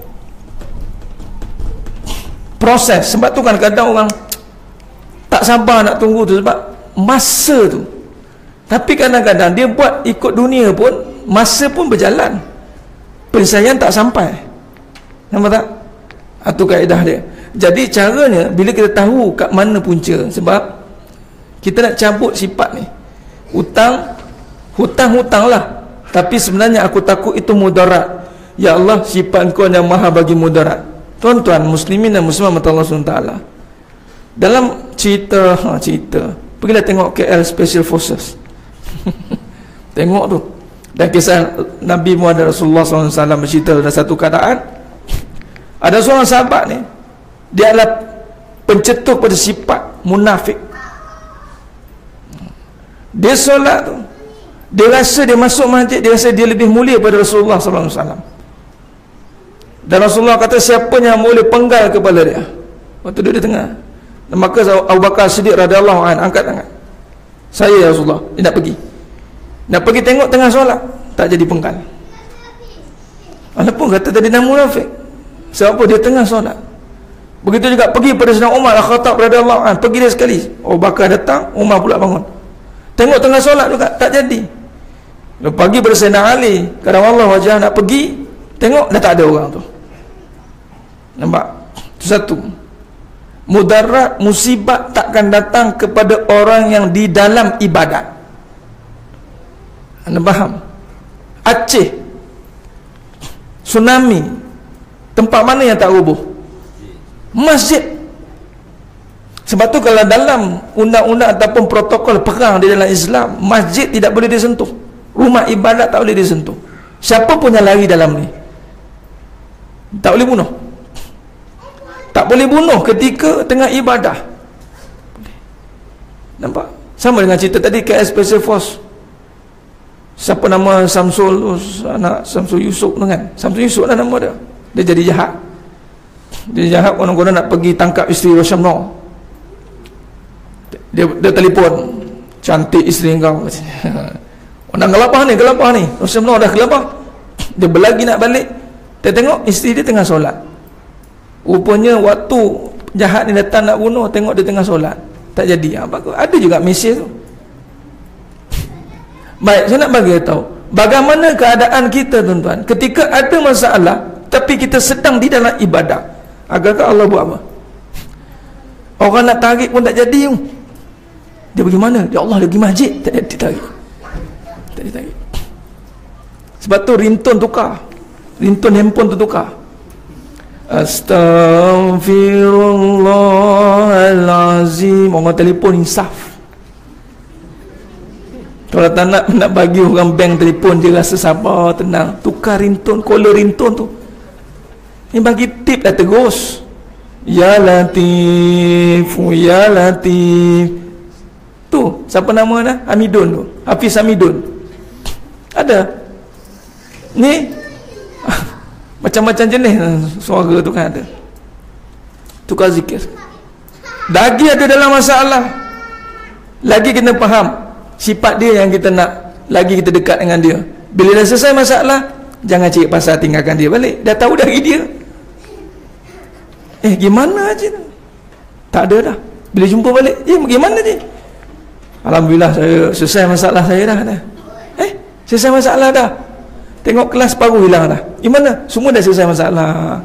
proses. Sebab tu kan kadang orang tak sabar nak tunggu tu sebab masa tu. Tapi kadang-kadang dia buat ikut dunia pun, masa pun berjalan, penyelesaian tak sampai. Nampak tak? Itu kaedah dia. Jadi caranya bila kita tahu kat mana punca, sebab kita nak cabut sifat ni. Hutang, hutang-hutang lah, tapi sebenarnya aku takut itu mudarat. Ya Allah, sifat Engkau yang maha bagi mudarat. Tuan-tuan muslimin dan muslimat Allah subhanahu wa taala, dalam cerita ha, cerita pergilah tengok K L Special Forces. Tengok tu. Dan kisah Nabi Muhammad Rasulullah sallallahu alaihi wasallam bercerita dalam satu keadaan, ada seorang sahabat ni, dia adalah pencetus pada sifat munafik. Dia solat tu, dia rasa dia masuk masjid, dia rasa dia lebih mulia pada Rasulullah sallallahu alaihi wasallam. Dan Rasulullah kata, siapa yang boleh penggal kepala dia? Waktu dia di tengah, dan maka Abu Bakar Siddiq radhiyallahu anhu angkat tangan, saya ya Rasulullah, dia nak pergi nak pergi tengok tengah solat, tak jadi penggal. Walaupun kata tadi nama munafik, sebab apa? Dia tengah solat. Begitu juga pergi pada Sayyidina Umar Al-Khattab radhiyallahu anhu, pergi dia sekali, Abu Bakar datang, Umar pula bangun, tengok tengah solat juga, tak jadi. Lepas pagi pada Sayyidina Ali, kadang Allah wajah nak pergi, tengok dah tak ada orang tu. Nampak? Itu satu. Mudarat, musibat takkan datang kepada orang yang di dalam ibadat. Anda faham? Aceh, tsunami, tempat mana yang tak rubuh? Masjid. Sebab tu kalau dalam undang-undang ataupun protokol perang di dalam Islam, masjid tidak boleh disentuh, rumah ibadat tak boleh disentuh. Siapa pun yang lari dalam ni tak boleh bunuh. Tak boleh bunuh ketika tengah ibadah. Nampak? Sama dengan cerita tadi K S Special Force. Siapa nama Samsul, anak Samsul Yusuf tu kan? Samsul Yusuf lah nama dia. Dia jadi jahat. Dia jahat, orang-orang nak pergi tangkap isteri Rasyamno. Dia, dia telefon, cantik isteri kau. Orang gelapah ni, gelapah ni. Rasyamno dah gelapah. Dia berlagi nak balik. Dia tengok isteri dia tengah solat. Rupanya waktu jahat ni datang nak bunuh, tengok dia tengah solat. Tak jadi. Ada juga mesej tu. Baik, saya nak bagi tahu bagaimana keadaan kita tuan-tuan ketika ada masalah tapi kita sedang di dalam ibadah. Agak-agak Allah buat apa? Orang nak tarik pun tak jadi. Dia pergi mana? Ya Allah, dia pergi masjid, tak jadi tarik. Tak jadi tarik. Sebab tu ringtone tukar, ringtone handphone tu tukar. Astaghfirullahalazim. Orang telefon insaf. Kalau tak nak, nak bagi orang bank telefon, dia rasa sabar, tenang, tukar ringtone, caller ringtone tu. Ni bagi tip dah terus. Ya Latif, Ya Latif. Tu, siapa nama dah? Hamidun tu, Hafiz Hamidun. Ada ni macam-macam jenis suara tu kan ada. Tukar zikir. Lagi ada dalam masalah, lagi kena faham sifat dia yang kita nak, lagi kita dekat dengan dia. Bila dah selesai masalah, jangan cari pasal tinggalkan dia balik. Dah tahu dari dia, eh gimana aja, tak ada dah. Bila jumpa balik, eh gimana je, alhamdulillah saya selesai masalah saya dah, dah. Eh selesai masalah dah. Tengok kelas baru hilang dah. Gimana? Semua dah selesai masalah.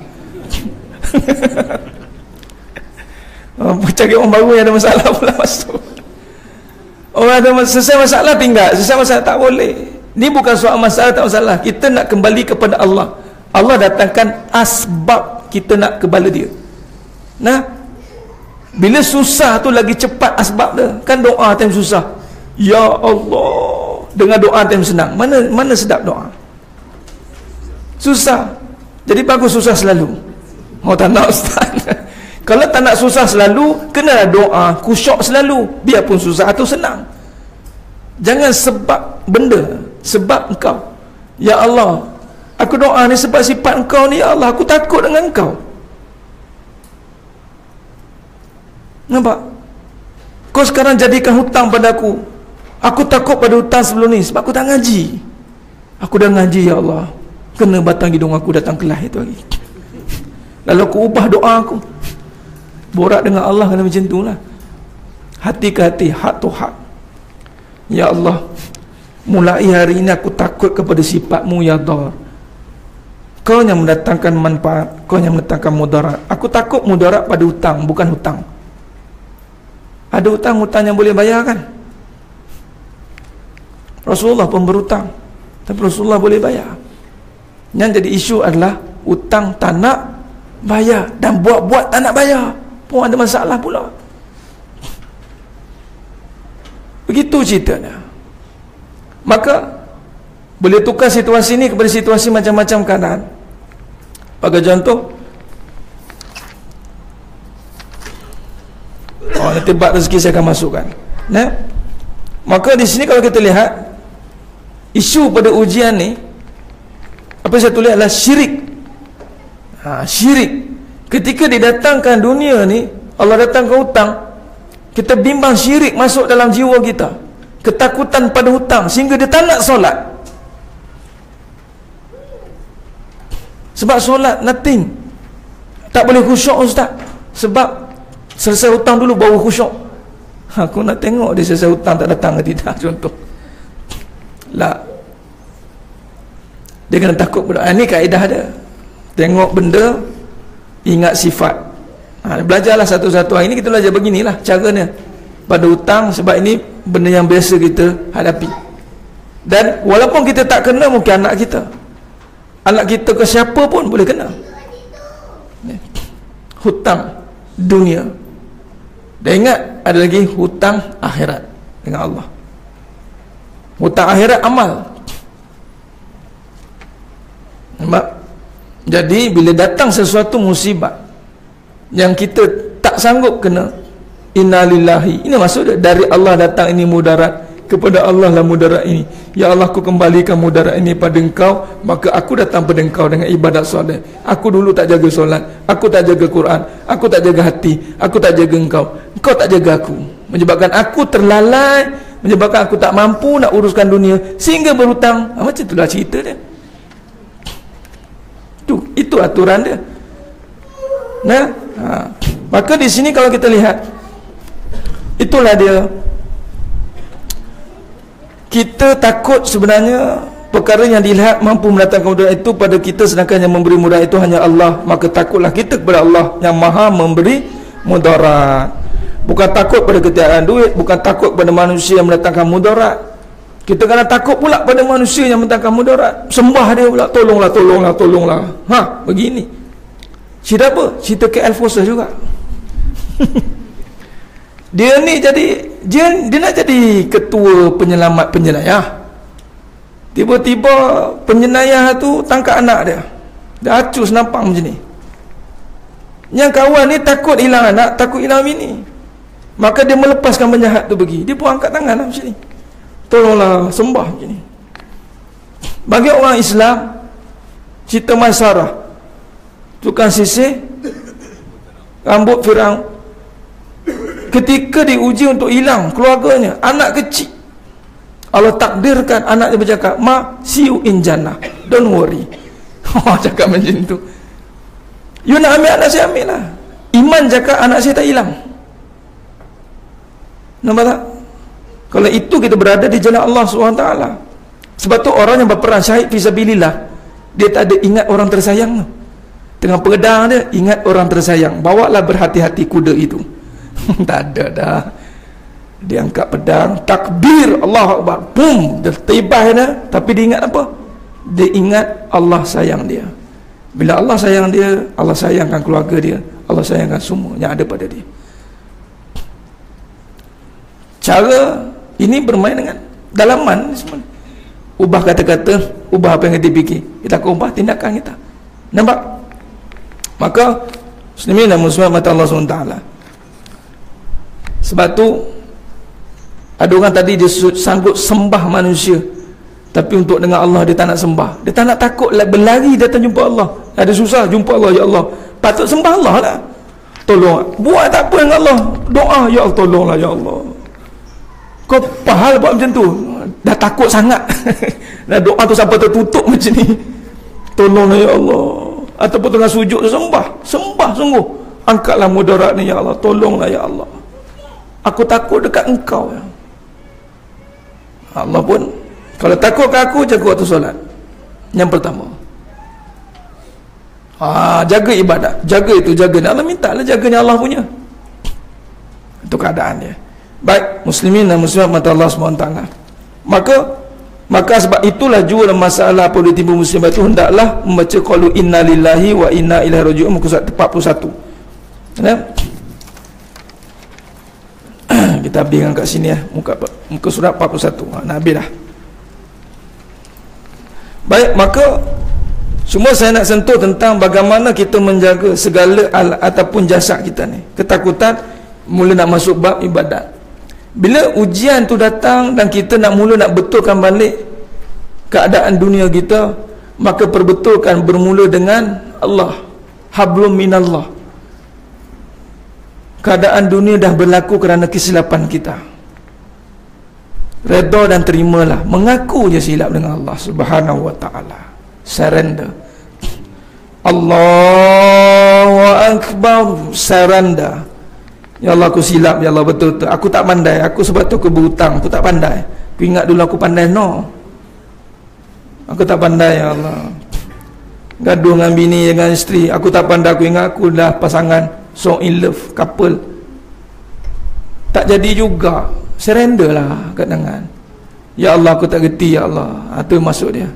Cari orang baru yang ada masalah pula masuk. Orang ada selesai masalah tinggal, selesai masalah tak boleh. Ni bukan soal masalah tak masalah. Kita nak kembali kepada Allah. Allah datangkan asbab kita nak kepada dia. Nah, bila susah tu lagi cepat asbab dia. Kan doa time susah, ya Allah, dengan doa time senang. Mana mana sedap doa? Susah. Jadi bagus susah selalu. Oh tak nak ustaz. Kalau tak nak susah selalu, kenalah doa khusyuk selalu, biarpun susah atau senang. Jangan sebab benda, sebab engkau. Ya Allah, aku doa ni sebab sifat engkau ni, ya Allah, aku takut dengan engkau. Nampak? Kau sekarang jadikan hutang padaku. Aku takut pada hutang sebelum ni sebab aku tak ngaji. Aku dah ngaji, ya Allah. kena batang hidung aku datang kelas itu lagi. Lalu aku ubah doa aku, borak dengan Allah kena macam tu lah. Hati ke hati, hak tu hak. Ya Allah, mulai hari ini aku takut kepada sifatmu ya Dar. Kau yang mendatangkan manfaat, kau yang mendatangkan mudarat. Aku takut mudarat pada hutang, bukan hutang. Ada hutang-hutang yang boleh bayar kan? Rasulullah pun berhutang, tapi Rasulullah boleh bayar. Yang jadi isu adalah hutang tak nak bayar, dan buat-buat tak nak bayar pun ada masalah pula. Begitu ceritanya. Maka boleh tukar situasi ni kepada situasi macam-macam keadaan. Bagi contoh, oh, nanti bab rezeki saya akan masukkan. Nah, maka di sini kalau kita lihat isu pada ujian ni, apa saya tulis adalah syirik. Ha, syirik. Ketika didatangkan dunia ni, Allah datangkan hutang, kita bimbang syirik masuk dalam jiwa kita, ketakutan pada hutang sehingga dia tak nak solat. Sebab solat nothing, tak boleh khusyuk ustaz, sebab selesai hutang dulu baru khusyuk. Ha, aku nak tengok dia selesai hutang tak datang ke tidak, contoh lah. Dia kena takut pada, ini kaedah dia. Tengok benda, ingat sifat. Ha, belajarlah satu-satu. Hari ini kita belajar beginilah caranya pada hutang, sebab ini benda yang biasa kita hadapi. Dan walaupun kita tak kena, mungkin anak kita, anak kita ke siapa pun boleh kena. Hutang dunia. Dan ingat, ada lagi hutang akhirat dengan Allah. Hutang akhirat amal. Nampak? Jadi bila datang sesuatu musibah yang kita tak sanggup kena, innalillahi, ini maksud dia, dari Allah datang ini mudarat, kepada Allah lah mudarat ini. Ya Allah, aku kembalikan mudarat ini pada engkau, maka aku datang pada engkau dengan ibadat solat. Aku dulu tak jaga solat, aku tak jaga Quran, aku tak jaga hati, aku tak jaga engkau, engkau tak jaga aku, menyebabkan aku terlalai, menyebabkan aku tak mampu nak uruskan dunia sehingga berhutang. Ha, macam itulah cerita dia. Itu, itu aturan dia. Nah, ha. Maka di sini kalau kita lihat, itulah dia. Kita takut sebenarnya perkara yang dilihat mampu mendatangkan mudarat itu pada kita, sedangkan yang memberi mudarat itu hanya Allah. Maka takutlah kita kepada Allah yang maha memberi mudarat. Bukan takut pada ketiadaan duit, bukan takut pada manusia yang mendatangkan mudarat. Kita kena takut pula pada manusia yang mendatangkan mudarat. Sembah dia pula, tolonglah, tolonglah, tolonglah. Ha, begini. Cerita apa? Cerita K L Forces juga. Dia ni jadi, dia, dia nak jadi ketua penyelamat penjenayah. Tiba-tiba penjenayah tu tangkap anak dia, dia acuh senampang macam ni. Yang kawan ni takut hilang anak, takut hilang bini, maka dia melepaskan penjahat tu pergi. Dia pun angkat tangan lah macam ni, tolonglah, sembah macam ni. Bagi orang Islam, cerita Maisarah, tukang sisir rambut Firaun, ketika diuji untuk hilang keluarganya, anak kecil, Allah takdirkan anak dia bercakap, ma, see you in Jannah, don't worry. Oh, cakap macam tu. You nak ambil anak saya, ambil lah. Iman cakap anak saya tak hilang. Nampak tak? Kalau itu kita berada di jalan Allah subhanahu wa taala. Sebab tu orang yang berperang syahid fisabilillah, dia tak ada ingat orang tersayang tu. Tengah pedang dia, ingat orang tersayang, bawalah berhati-hati kuda itu. Tak ada dah. Dia angkat pedang, takbir, Allahu Akbar, boom, dia tibah dia. Tapi dia ingat apa? Dia ingat Allah sayang dia. Bila Allah sayang dia, Allah sayangkan keluarga dia, Allah sayangkan semua yang ada pada dia. Cara ini bermain dengan dalaman semua. Ubah kata-kata, ubah apa yang kita fikir, kita akan ubah tindakan kita. Nampak? Maka muslimin dan muslimat mata Allah subhanahu wa taala. Sebab tu ada orang tadi dia sanggup sembah manusia, tapi untuk dengan Allah dia tak nak sembah. Dia tak nak, takut berlari datang jumpa Allah. Ada susah jumpa Allah, ya Allah, patut sembah Allah lah. Tolong, buat tak apa dengan Allah, doa, ya Allah, tolonglah ya Allah. Kau pahal buat macam tu, dah takut sangat. Dah doa tu sampai tertutup macam ni, tolonglah ya Allah. Ataupun tengah sujud sembah, sembah sungguh, angkatlah mudarat ni ya Allah, tolonglah ya Allah, aku takut dekat engkau ya. Allah pun kalau takut ke aku, jaga waktu solat. Yang pertama, ah, jaga ibadat, jaga itu, jaga ni. Allah minta lah jaganya Allah punya. Itu keadaan dia. Baik, muslimin dan muslimat mata Allah subhanahu wa taala. Maka maka sebab itulah juga masalah apa boleh timbul musibah itu, hendaklah membaca qalu inna lillahi wa inna ilaihi raji'un, muka surat empat puluh satu. Ya? Kita habiskan kat sini ya, muka muka surat empat puluh satu. Ha, nak habis dah. Baik, maka semua saya nak sentuh tentang bagaimana kita menjaga segala al ataupun jasad kita ni. Ketakutan mula nak masuk bab ibadat. Bila ujian tu datang dan kita nak mula nak betulkan balik keadaan dunia kita, maka perbetulkan bermula dengan Allah. Hablum minallah. Keadaan dunia dah berlaku kerana kesilapan kita. Redha dan terimalah, mengaku je silap dengan Allah Subhanahu wa taala. Surrender. Allahu akbar, surrender. Ya Allah, aku silap ya Allah, betul-betul aku tak pandai, aku sebab tu aku berhutang, aku tak pandai. Aku ingat dulu aku pandai, no, aku tak pandai ya Allah. Gaduh dengan bini, dengan isteri, aku tak pandai. Aku ingat aku dah pasangan, so in love, couple, tak jadi juga. Surrender lah kat tangan. Ya Allah, aku tak gerti ya Allah. Itu masuk dia.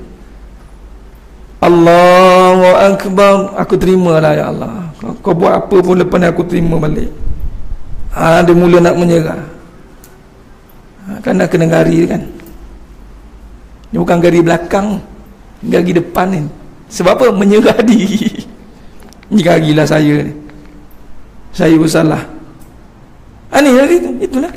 Allahu akbar, aku terimalah ya Allah. Kau, kau buat apa pun lepas ni aku terima balik. Ha, dia mula nak menyerah. Ha, kan nak kena gari kan. Dia bukan gari belakang, gari depan ni. Sebab apa? Menyerah diri. Ni garilah saya ni, saya bersalah. Ha, ni itu, itulah.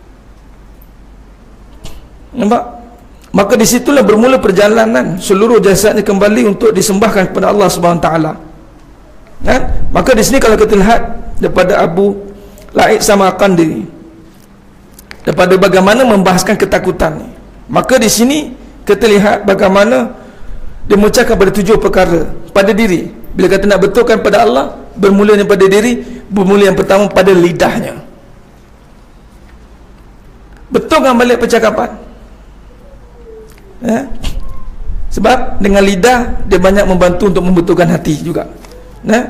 Nampak? Maka di situlah bermula perjalanan seluruh jasadnya kembali untuk disembahkan kepada Allah Subhanahu Wa Taala. Kan? Maka di sini kalau kita lihat daripada Abu Laid Samarqandi, daripada bagaimana membahaskan ketakutan ni, maka di sini kita lihat bagaimana dia mengucapkan pada tujuh perkara pada diri. Bila kata nak betulkan pada Allah, bermula pada diri. Bermula yang pertama pada lidahnya. Betulkan balik percakapan. Ya? Sebab dengan lidah dia banyak membantu untuk membetulkan hati juga. Ya?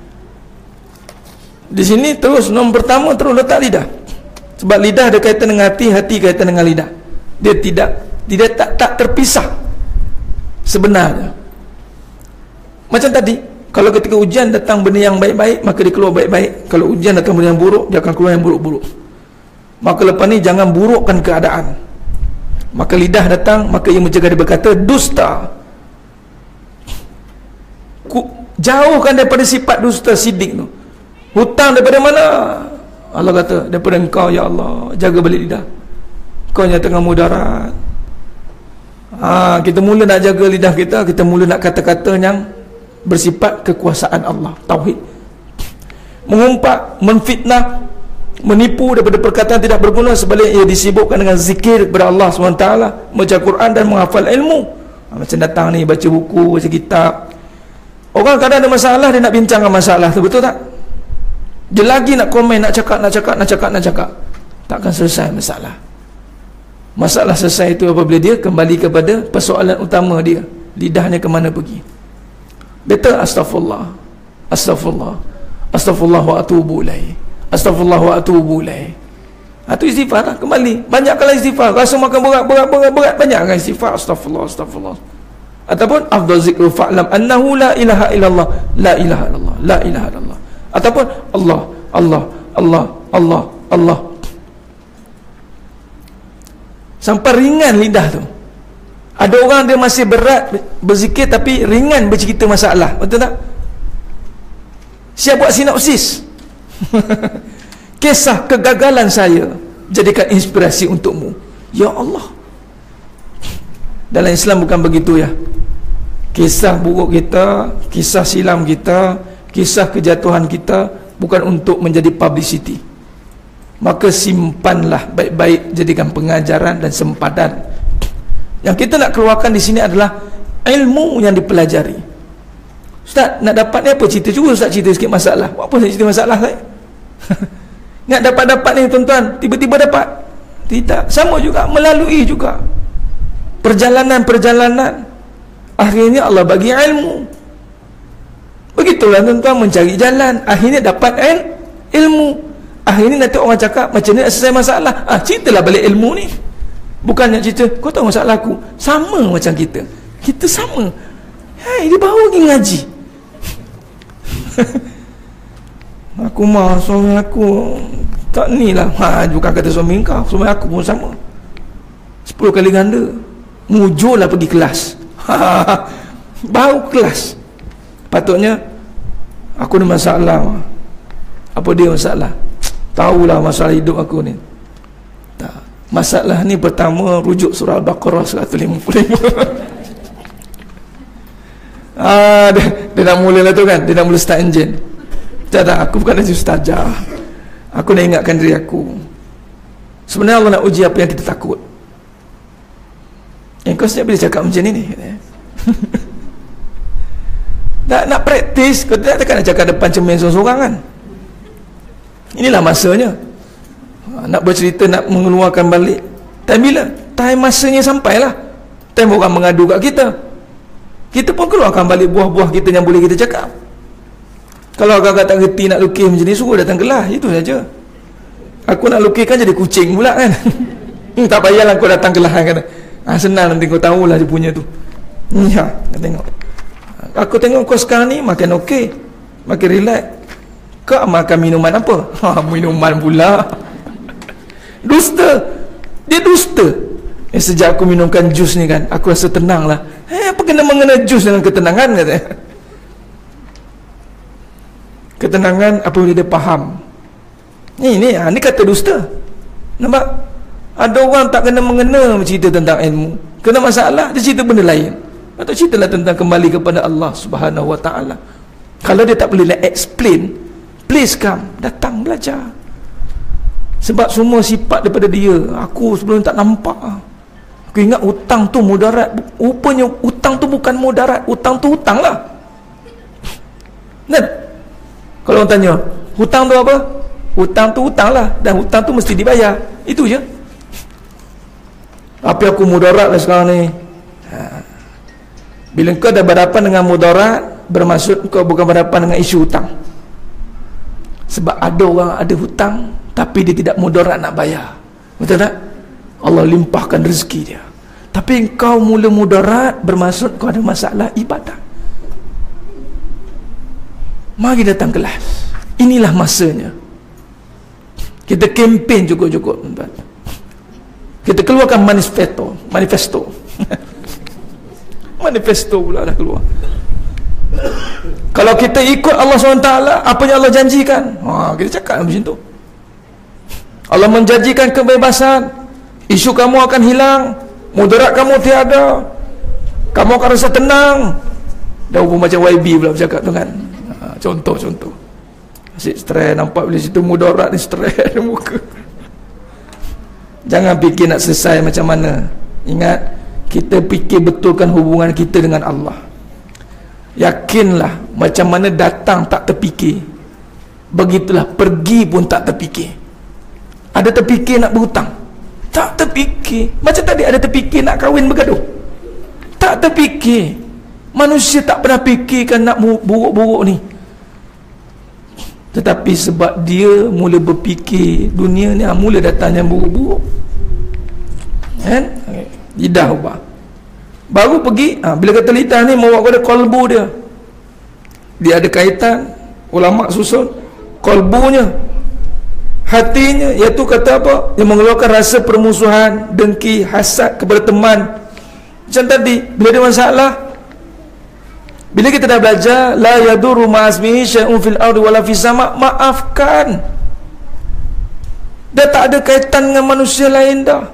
Di sini terus nombor pertama terus letak lidah. Sebab lidah ada kaitan dengan hati, hati kaitan dengan lidah. Dia tidak tidak tak, tak terpisah sebenarnya. Macam tadi, kalau ketika ujian datang benda yang baik-baik, maka dia keluar baik-baik. Kalau ujian datang benda yang buruk, dia akan keluar yang buruk-buruk. Maka lepas ni jangan burukkan keadaan. Maka lidah datang, maka ia mencegah dia berkata dusta. Jauhkan daripada sifat dusta sidik tu. Hutang daripada mana? Allah kata daripada engkau ya Allah. Jaga balik lidah. Kau yang tengah mudarat. Ha, kita mula nak jaga lidah kita. Kita mula nak kata-kata yang bersifat kekuasaan Allah, tauhid. Mengumpat, menfitnah, menipu daripada perkataan tidak berguna. Sebaliknya ia disibukkan dengan zikir kepada Allah subhanahu wa taala, baca Quran dan menghafal ilmu. Ha, macam datang ni baca buku, baca kitab. Orang kadang ada masalah, dia nak bincangkan masalah tu, betul tak? Dia lagi nak komen, nak cakap, nak cakap, nak cakap, nak cakap. Takkan selesai masalah. Masalah selesai itu apabila dia kembali kepada persoalan utama dia. Lidahnya ke mana pergi. Betul, astaghfirullah, astaghfirullah, astaghfirullah wa atubu ilaih, astaghfirullah wa atubu ilaih. Itu istighfar lah, kembali. Banyakkanlah istighfar. Rasa makan berat, berat, berat, berat, banyakkan istighfar. Astaghfirullah, astaghfirullah. Ataupun afdal zikru fa'lam annahu la ilaha illallah, la ilaha illallah, la ilaha illallah. Ataupun Allah, Allah, Allah, Allah, Allah. Sampai ringan lidah tu. Ada orang dia masih berat berzikir tapi ringan bercerita masalah, betul tak? Siap buat sinopsis. Kisah kegagalan saya jadikan inspirasi untukmu. Ya Allah. Dalam Islam bukan begitu ya. Kisah buruk kita, kisah silam kita, kisah kejatuhan kita bukan untuk menjadi publicity. Maka simpanlah baik-baik, jadikan pengajaran dan sempadan. Yang kita nak keluarkan di sini adalah ilmu yang dipelajari. Ustaz, nak dapat ni apa cerita? Cuba Ustaz cerita sikit masalah. Buat apa saya cerita masalah saya? Nak dapat-dapat ni tuan-tuan, tiba-tiba dapat. Tidak. Sama juga, melalui juga perjalanan-perjalanan. Akhirnya Allah bagi ilmu. Begitulah tuan-tuan mencari jalan. Akhirnya dapat il ilmu. Akhirnya nanti orang cakap, macam ni nak selesai masalah. Ah, ceritalah balik ilmu ni. Bukannya cerita, kau tahu masalah aku. Sama macam kita. Kita sama. Hai, dia baru pergi ngaji. Aku mah suami aku tak ni lah. Ha, bukan kata suami kau, suami aku pun sama. Sepuluh kali ganda. Mujurlah pergi kelas. Baru kelas. Patutnya aku ada masalah. Apa dia masalah? Tahulah masalah hidup aku ni. Tak. Masalah ni pertama rujuk surah Al-Baqarah seratus lima puluh lima. Ah, dia, dia nak mula lah tu kan. Dia nak mula start engine. Tak tak, aku bukan lagi ustazah. Aku nak ingatkan diri aku. Sebenarnya Allah nak uji apa yang kita takut. Eh, kau setiap bila cakap macam ni ni. nak, nak praktis. Kau tak takkan nak cakap depan cermin seorang-seorang kan. Inilah masanya. Nak bercerita, nak mengeluarkan balik. Time bila? Time masanya sampailah. Time orang mengadu kat kita. Kita pun keluarkan balik buah-buah kita yang boleh kita cakap. Kalau agak-agak tak reti nak lukis macam ni, suruh datang kelas. Itu saja. Aku nak lukiskan jadi kucing pula kan. hmm, tak payahlah kau datang kelas kan. Ah, senang nanti kau tahulah dia punya tu. Hmm, ya, tengok. Aku tengok kau sekarang ni makin okey. Makin relax. Kau makan minuman apa? Ha, minuman pula. Dusta. Dia dusta. Eh, sejak aku minumkan jus ni kan, aku rasa tenang lah. Eh, apa kena mengena jus dengan ketenangan kata. Ketenangan apabila dia faham. Ni ni, ha, ni kata dusta. Nampak? Ada orang tak kena mengena cerita tentang ilmu. Kena masalah, dia cerita benda lain. Atau ceritalah tentang kembali kepada Allah Subhanahu Wa Taala. Kalau dia tak boleh nak explain, please come, datang belajar. Sebab semua sifat daripada dia. Aku sebelum tak nampak. Aku ingat hutang tu mudarat. Rupanya hutang tu bukan mudarat. Hutang tu hutang lah. Nah, kalau orang tanya, hutang tu apa? Hutang tu hutang lah. Dan hutang tu mesti dibayar. Itu je. Apa aku mudarat lah sekarang ni. Ha. Bila kau dah berhadapan dengan mudarat, bermaksud kau bukan berhadapan dengan isu hutang. Sebab ada orang ada hutang, tapi dia tidak mudarat nak bayar. Betul tak? Allah limpahkan rezeki dia. Tapi kau mula mudarat, bermaksud kau ada masalah ibadah. Mari datang kelas. Inilah masanya. Kita kempen cukup-cukup. Kita keluarkan manifesto. Manifesto. Manifesto pula dah keluar. Kalau kita ikut Allah subhanahu wa taala, apa yang Allah janjikan, ha, kita cakap macam tu. Allah menjanjikan kebebasan. Isu kamu akan hilang. Mudarat kamu tiada. Kamu akan rasa tenang. Dah pun macam Y B pula bercakap tu kan. Contoh-contoh. Asyik stres, nampak bila situ mudarat ni stres muka. Jangan fikir nak selesai macam mana. Ingat, kita fikir betulkan hubungan kita dengan Allah. Yakinlah, macam mana datang tak terfikir, begitulah pergi pun tak terfikir. Ada terfikir nak berhutang? Tak terfikir. Macam tadi ada terfikir nak kahwin bergaduh? Tak terfikir. Manusia tak pernah fikirkan nak buruk-buruk ni. Tetapi sebab dia mula berfikir dunia ni, mula datang yang buruk-buruk kan? Lidah ubah. Baru pergi, ha, bila kata lidah ni mau kepada kolbu dia. Dia ada kaitan, ulama susun kolbunya, hatinya, iaitu kata apa? Yang mengeluarkan rasa permusuhan, dengki, hasad kepada teman. Macam tadi, bila ada masalah, bila kita dah belajar la yadurru ma'asmihi syai'un fil ardi wala fis sama', maafkan. Dah tak ada kaitan dengan manusia lain dah.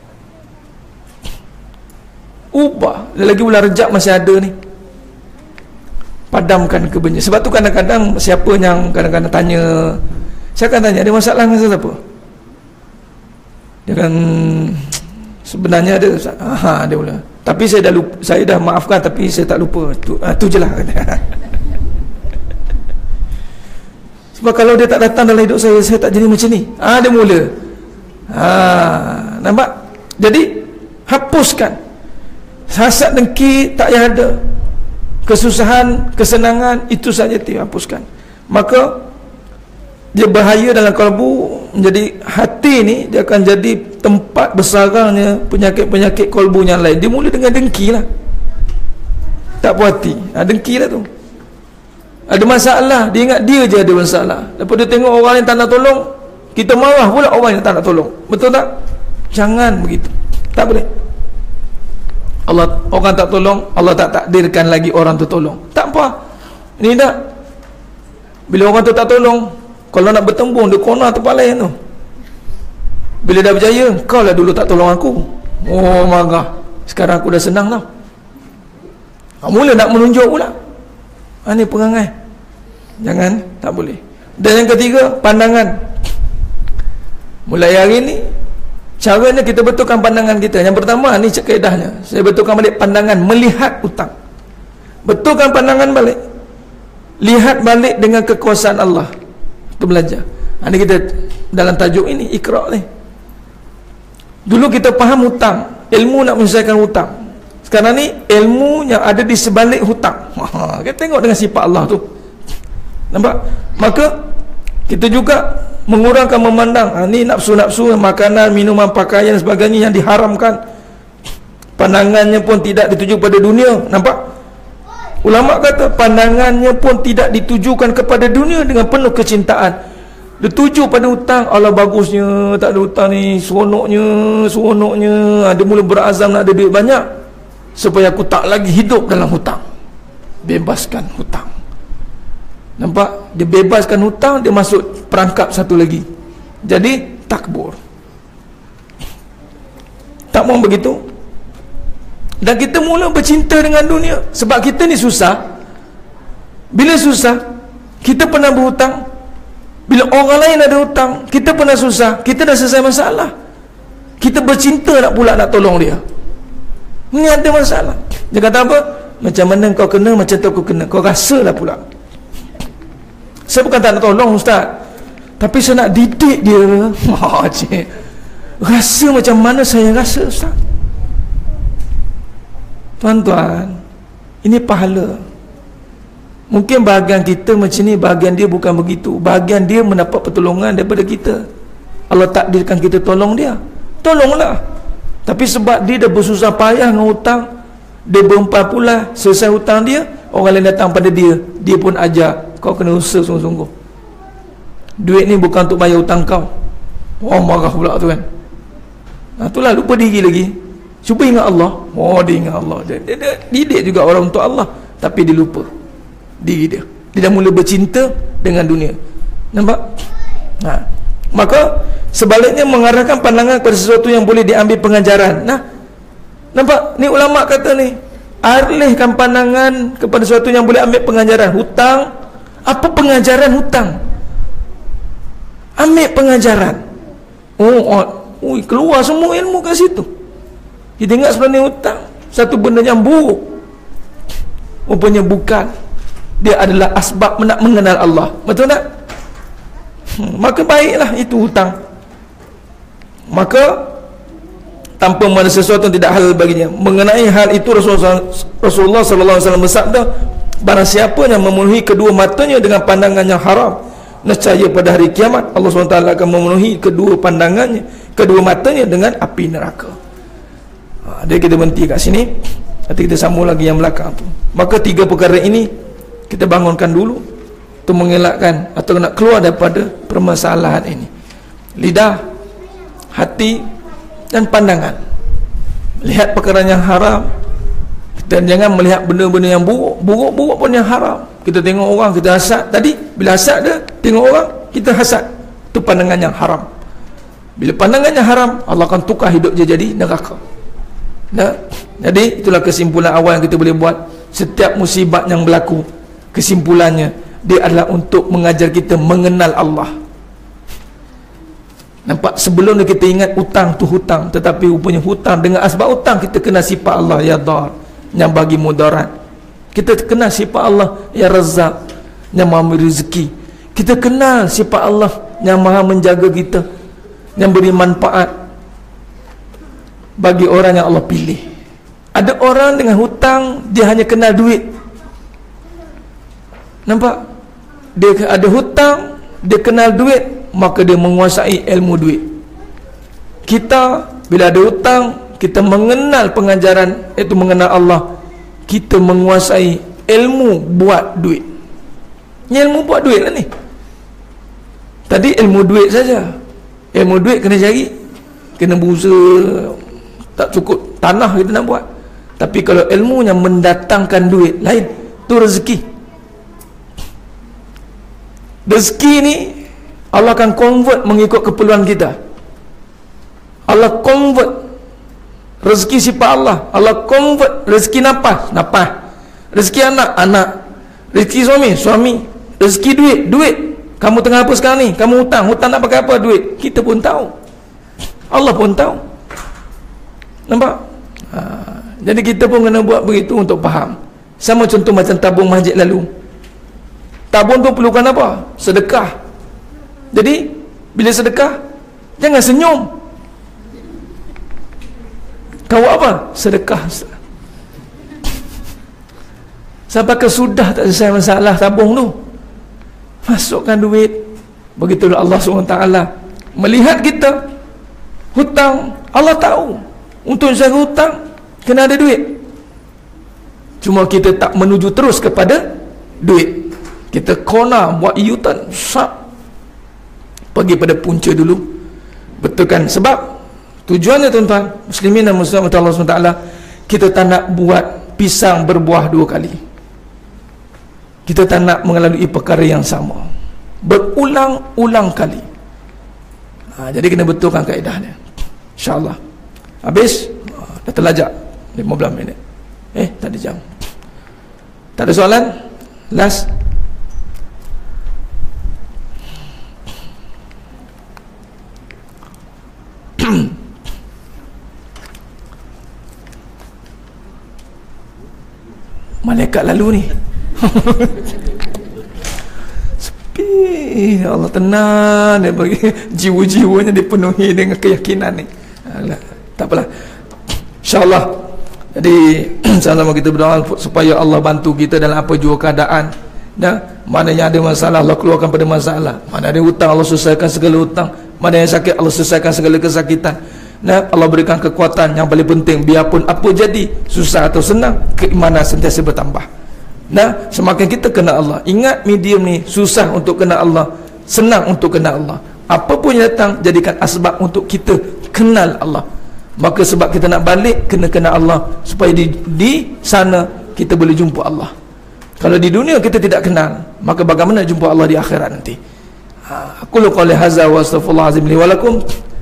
Ubah. Lagi bulan Rejab masih ada ni. Padamkan kebencian. Sebab tu kadang-kadang siapa yang kadang-kadang tanya, saya akan tanya, ada masalah dengan siapa? Dia kan sebenarnya ada, ha, ada pula. Tapi saya dah lupa, saya dah maafkan tapi saya tak lupa. Tu, uh, tu je lah. Sebab kalau dia tak datang dalam hidup saya, saya tak jadi macam ni. Ah, dia mula. Ah, nampak? Jadi hapuskan hasad dengki, tak payah ada. Kesusahan, kesenangan, itu saja dihapuskan. Maka dia bahaya dalam kalbu. Menjadi hati ni, dia akan jadi tempat bersarangnya penyakit-penyakit kalbu yang lain. Dia mula dengan dengki lah, tak puas hati. Ha, dengki lah tu. Ada masalah, dia ingat dia je ada masalah. Lepas dia tengok orang yang tak nak tolong, kita marah pula orang yang tak nak tolong. Betul tak? Jangan begitu, tak boleh. Allah, orang tak tolong, Allah tak takdirkan lagi orang tu tolong. Tak apa. Ini tak, bila orang tu tak tolong, kalau nak bertembung, dia kona tempat lain tu. Bila dah berjaya, kau lah dulu tak tolong aku. Oh marah. Sekarang aku dah senang tau. Mula nak menunjuk pula. Ha, ni perangai. Jangan, tak boleh. Dan yang ketiga, pandangan. Mulai hari ni, caranya kita betulkan pandangan kita. Yang pertama, ni kaedahnya, saya betulkan balik pandangan, melihat hutang. Betulkan pandangan balik, lihat balik dengan kekuasaan Allah. Itu belajar. Ha, ni kita dalam tajuk ini, Iqra' ni. Dulu kita faham hutang, ilmu nak menyelesaikan hutang. Sekarang ni ilmu yang ada di sebalik hutang. Ha, kita tengok dengan sifat Allah tu. Nampak? Maka kita juga mengurangkan memandang. Ha, ni nafsu-nafsu, makanan, minuman, pakaian, sebagainya yang diharamkan. Pandangannya pun tidak dituju pada dunia. Nampak? Ulama kata pandangannya pun tidak ditujukan kepada dunia dengan penuh kecintaan. Dituju pada hutang. Allah bagusnya tak ada hutang ni, seronoknya, seronoknya. Dia mula berazam nak ada duit banyak, supaya aku tak lagi hidup dalam hutang. Bebaskan hutang. Nampak? Dia bebaskan hutang, dia masuk perangkap satu lagi. Jadi takbur. Tak mau begitu. Dan kita mula bercinta dengan dunia. Sebab kita ni susah. Bila susah, kita pernah berhutang. Bila orang lain ada hutang, kita pernah susah, kita dah selesai masalah, kita bercinta nak pula nak tolong dia. Ni ada masalah. Dia kata apa? Macam mana kau kena, macam tu aku kena. Kau rasalah pula. Saya bukan tak nak tolong ustaz, tapi saya nak didik dia. Oh, cik. Rasa macam mana saya rasa ustaz. Tuan-tuan, ini pahala. Mungkin bahagian kita macam ni, bahagian dia bukan begitu. Bahagian dia mendapat pertolongan daripada kita. Allah takdirkan kita tolong dia, tolonglah. Tapi sebab dia dah bersusah payah dengan hutang, dia berempat pula, selesai hutang dia, orang lain datang pada dia, dia pun ajar, kau kena usaha sungguh-sungguh. Duit ni bukan untuk bayar hutang kau. Oh marah pula tu kan. Nah, itulah lupa diri lagi. Cuba ingat Allah. Oh dia ingat Allah. Dia, dia, dia didik juga orang untuk Allah, tapi dia lupa diri dia. Dia dah mula bercinta dengan dunia. Nampak? Nah, maka sebaliknya mengarahkan pandangan kepada sesuatu yang boleh diambil pengajaran. Nah, nampak? Ni ulama kata ni, alihkan pandangan kepada sesuatu yang boleh ambil pengajaran. Hutang, apa pengajaran hutang? Ambil pengajaran. Oh, oh ui, keluar semua ilmu kat situ. Kita ingat sebenarnya hutang satu benda yang buruk. Rupanya bukan. Dia adalah asbab nak mengenal Allah. Betul tak? Hmm, maka baiklah itu hutang. Maka tanpa mana sesuatu yang tidak halal baginya. Mengenai hal itu Rasulullah, Rasulullah sallallahu alaihi wasallam bersabda, barang siapa yang memenuhi kedua matanya dengan pandangan yang haram, nescaya pada hari kiamat Allah subhanahu wa taala akan memenuhi kedua pandangannya, kedua matanya dengan api neraka. Ha, jadi kita berhenti kat sini. Nanti kita sambung lagi yang belakang tu. Maka tiga perkara ini kita bangunkan dulu untuk mengelakkan atau nak keluar daripada permasalahan ini. Lidah, hati dan pandangan. Lihat perkara yang haram, dan jangan melihat benda-benda yang buruk. Buruk-buruk pun yang haram. Kita tengok orang, kita hasad. Tadi bila hasad dia, tengok orang, kita hasad. Itu pandangan yang haram. Bila pandangan yang haram, Allah akan tukar hidup dia jadi neraka. Nah, jadi itulah kesimpulan awal yang kita boleh buat. Setiap musibat yang berlaku, kesimpulannya dia adalah untuk mengajar kita mengenal Allah. Nampak? Sebelum kita ingat hutang tu hutang, tetapi rupanya hutang dengan asbab hutang kita kena sifat Allah ya dar, yang bagi mudarat. Kita kena sifat Allah ya Razzaq, yang memberi rezeki. Kita kenal sifat Allah yang maha menjaga kita, yang beri manfaat bagi orang yang Allah pilih. Ada orang dengan hutang, dia hanya kenal duit. Nampak? Dia ada hutang, dia kenal duit, maka dia menguasai ilmu duit. Kita bila ada hutang, kita mengenal pengajaran, iaitu mengenal Allah, kita menguasai ilmu buat duit. Ini ilmu buat duit lah ni. Tadi ilmu duit saja. Ilmu duit kena cari, kena berusaha, tak cukup tanah kita nak buat. Tapi kalau ilmunya mendatangkan duit, lain. Tu rezeki. Rezeki ni Allah akan convert mengikut keperluan kita. Allah convert rezeki sifat Allah. Allah convert rezeki nafas, nafas. Rezeki anak, anak. Rezeki suami, suami. Rezeki duit, duit. Kamu tengah apa sekarang ni? Kamu hutang, hutang nak pakai apa? Duit. Kita pun tahu, Allah pun tahu. Nampak? Ha, jadi kita pun kena buat begitu untuk faham. Sama contoh macam tabung masjid lalu. Tabung tu perlukan apa? Sedekah. Jadi bila sedekah, jangan senyum. Kau apa? Sedekah. Sampai ke sudah tak selesai masalah tabung tu, masukkan duit. Begitulah Allah subhanahu wa taala melihat kita hutang. Allah tahu untuk saya hutang kena ada duit, cuma kita tak menuju terus kepada duit. Kita kona buat U-turn, syak, pergi pada punca dulu, betulkan. Sebab tujuannya tuan-tuan muslimin dan muslimat Allah subhanahu wa taala, kita tak nak buat pisang berbuah dua kali. Kita tak nak mengalami perkara yang sama berulang-ulang kali. Ha, jadi kena betulkan kaedahnya, InsyaAllah. Habis, dah terlajak lima belas minit. Eh, tak ada jam. Tak ada soalan? Last. Malaikat lalu ni. Sepi. Allah tenang, dia bagi jiwa-jiwanya dipenuhi dengan keyakinan ni. Alah, tak apalah, InsyaAllah. Jadi sama-sama kita berdoa supaya Allah bantu kita dalam apa jua keadaan. Dan mana yang ada masalah, Allah keluarkan pada masalah. Mana ada hutang, Allah selesaikan segala hutang. Mana yang sakit, Allah selesaikan segala kesakitan. Dan Allah berikan kekuatan. Yang paling penting, biarpun apa jadi, susah atau senang, keimanan sentiasa bertambah. Nah, semakin kita kenal Allah, ingat medium ni susah untuk kenal Allah, senang untuk kenal Allah. Apa pun yang datang, jadikan asbab untuk kita kenal Allah. Maka sebab kita nak balik, kena kenal Allah, supaya di, di sana kita boleh jumpa Allah. Kalau di dunia kita tidak kenal, maka bagaimana jumpa Allah di akhirat nanti? Ha, aku lu qali hadza wa astaghfirullahalazim li wa lakum.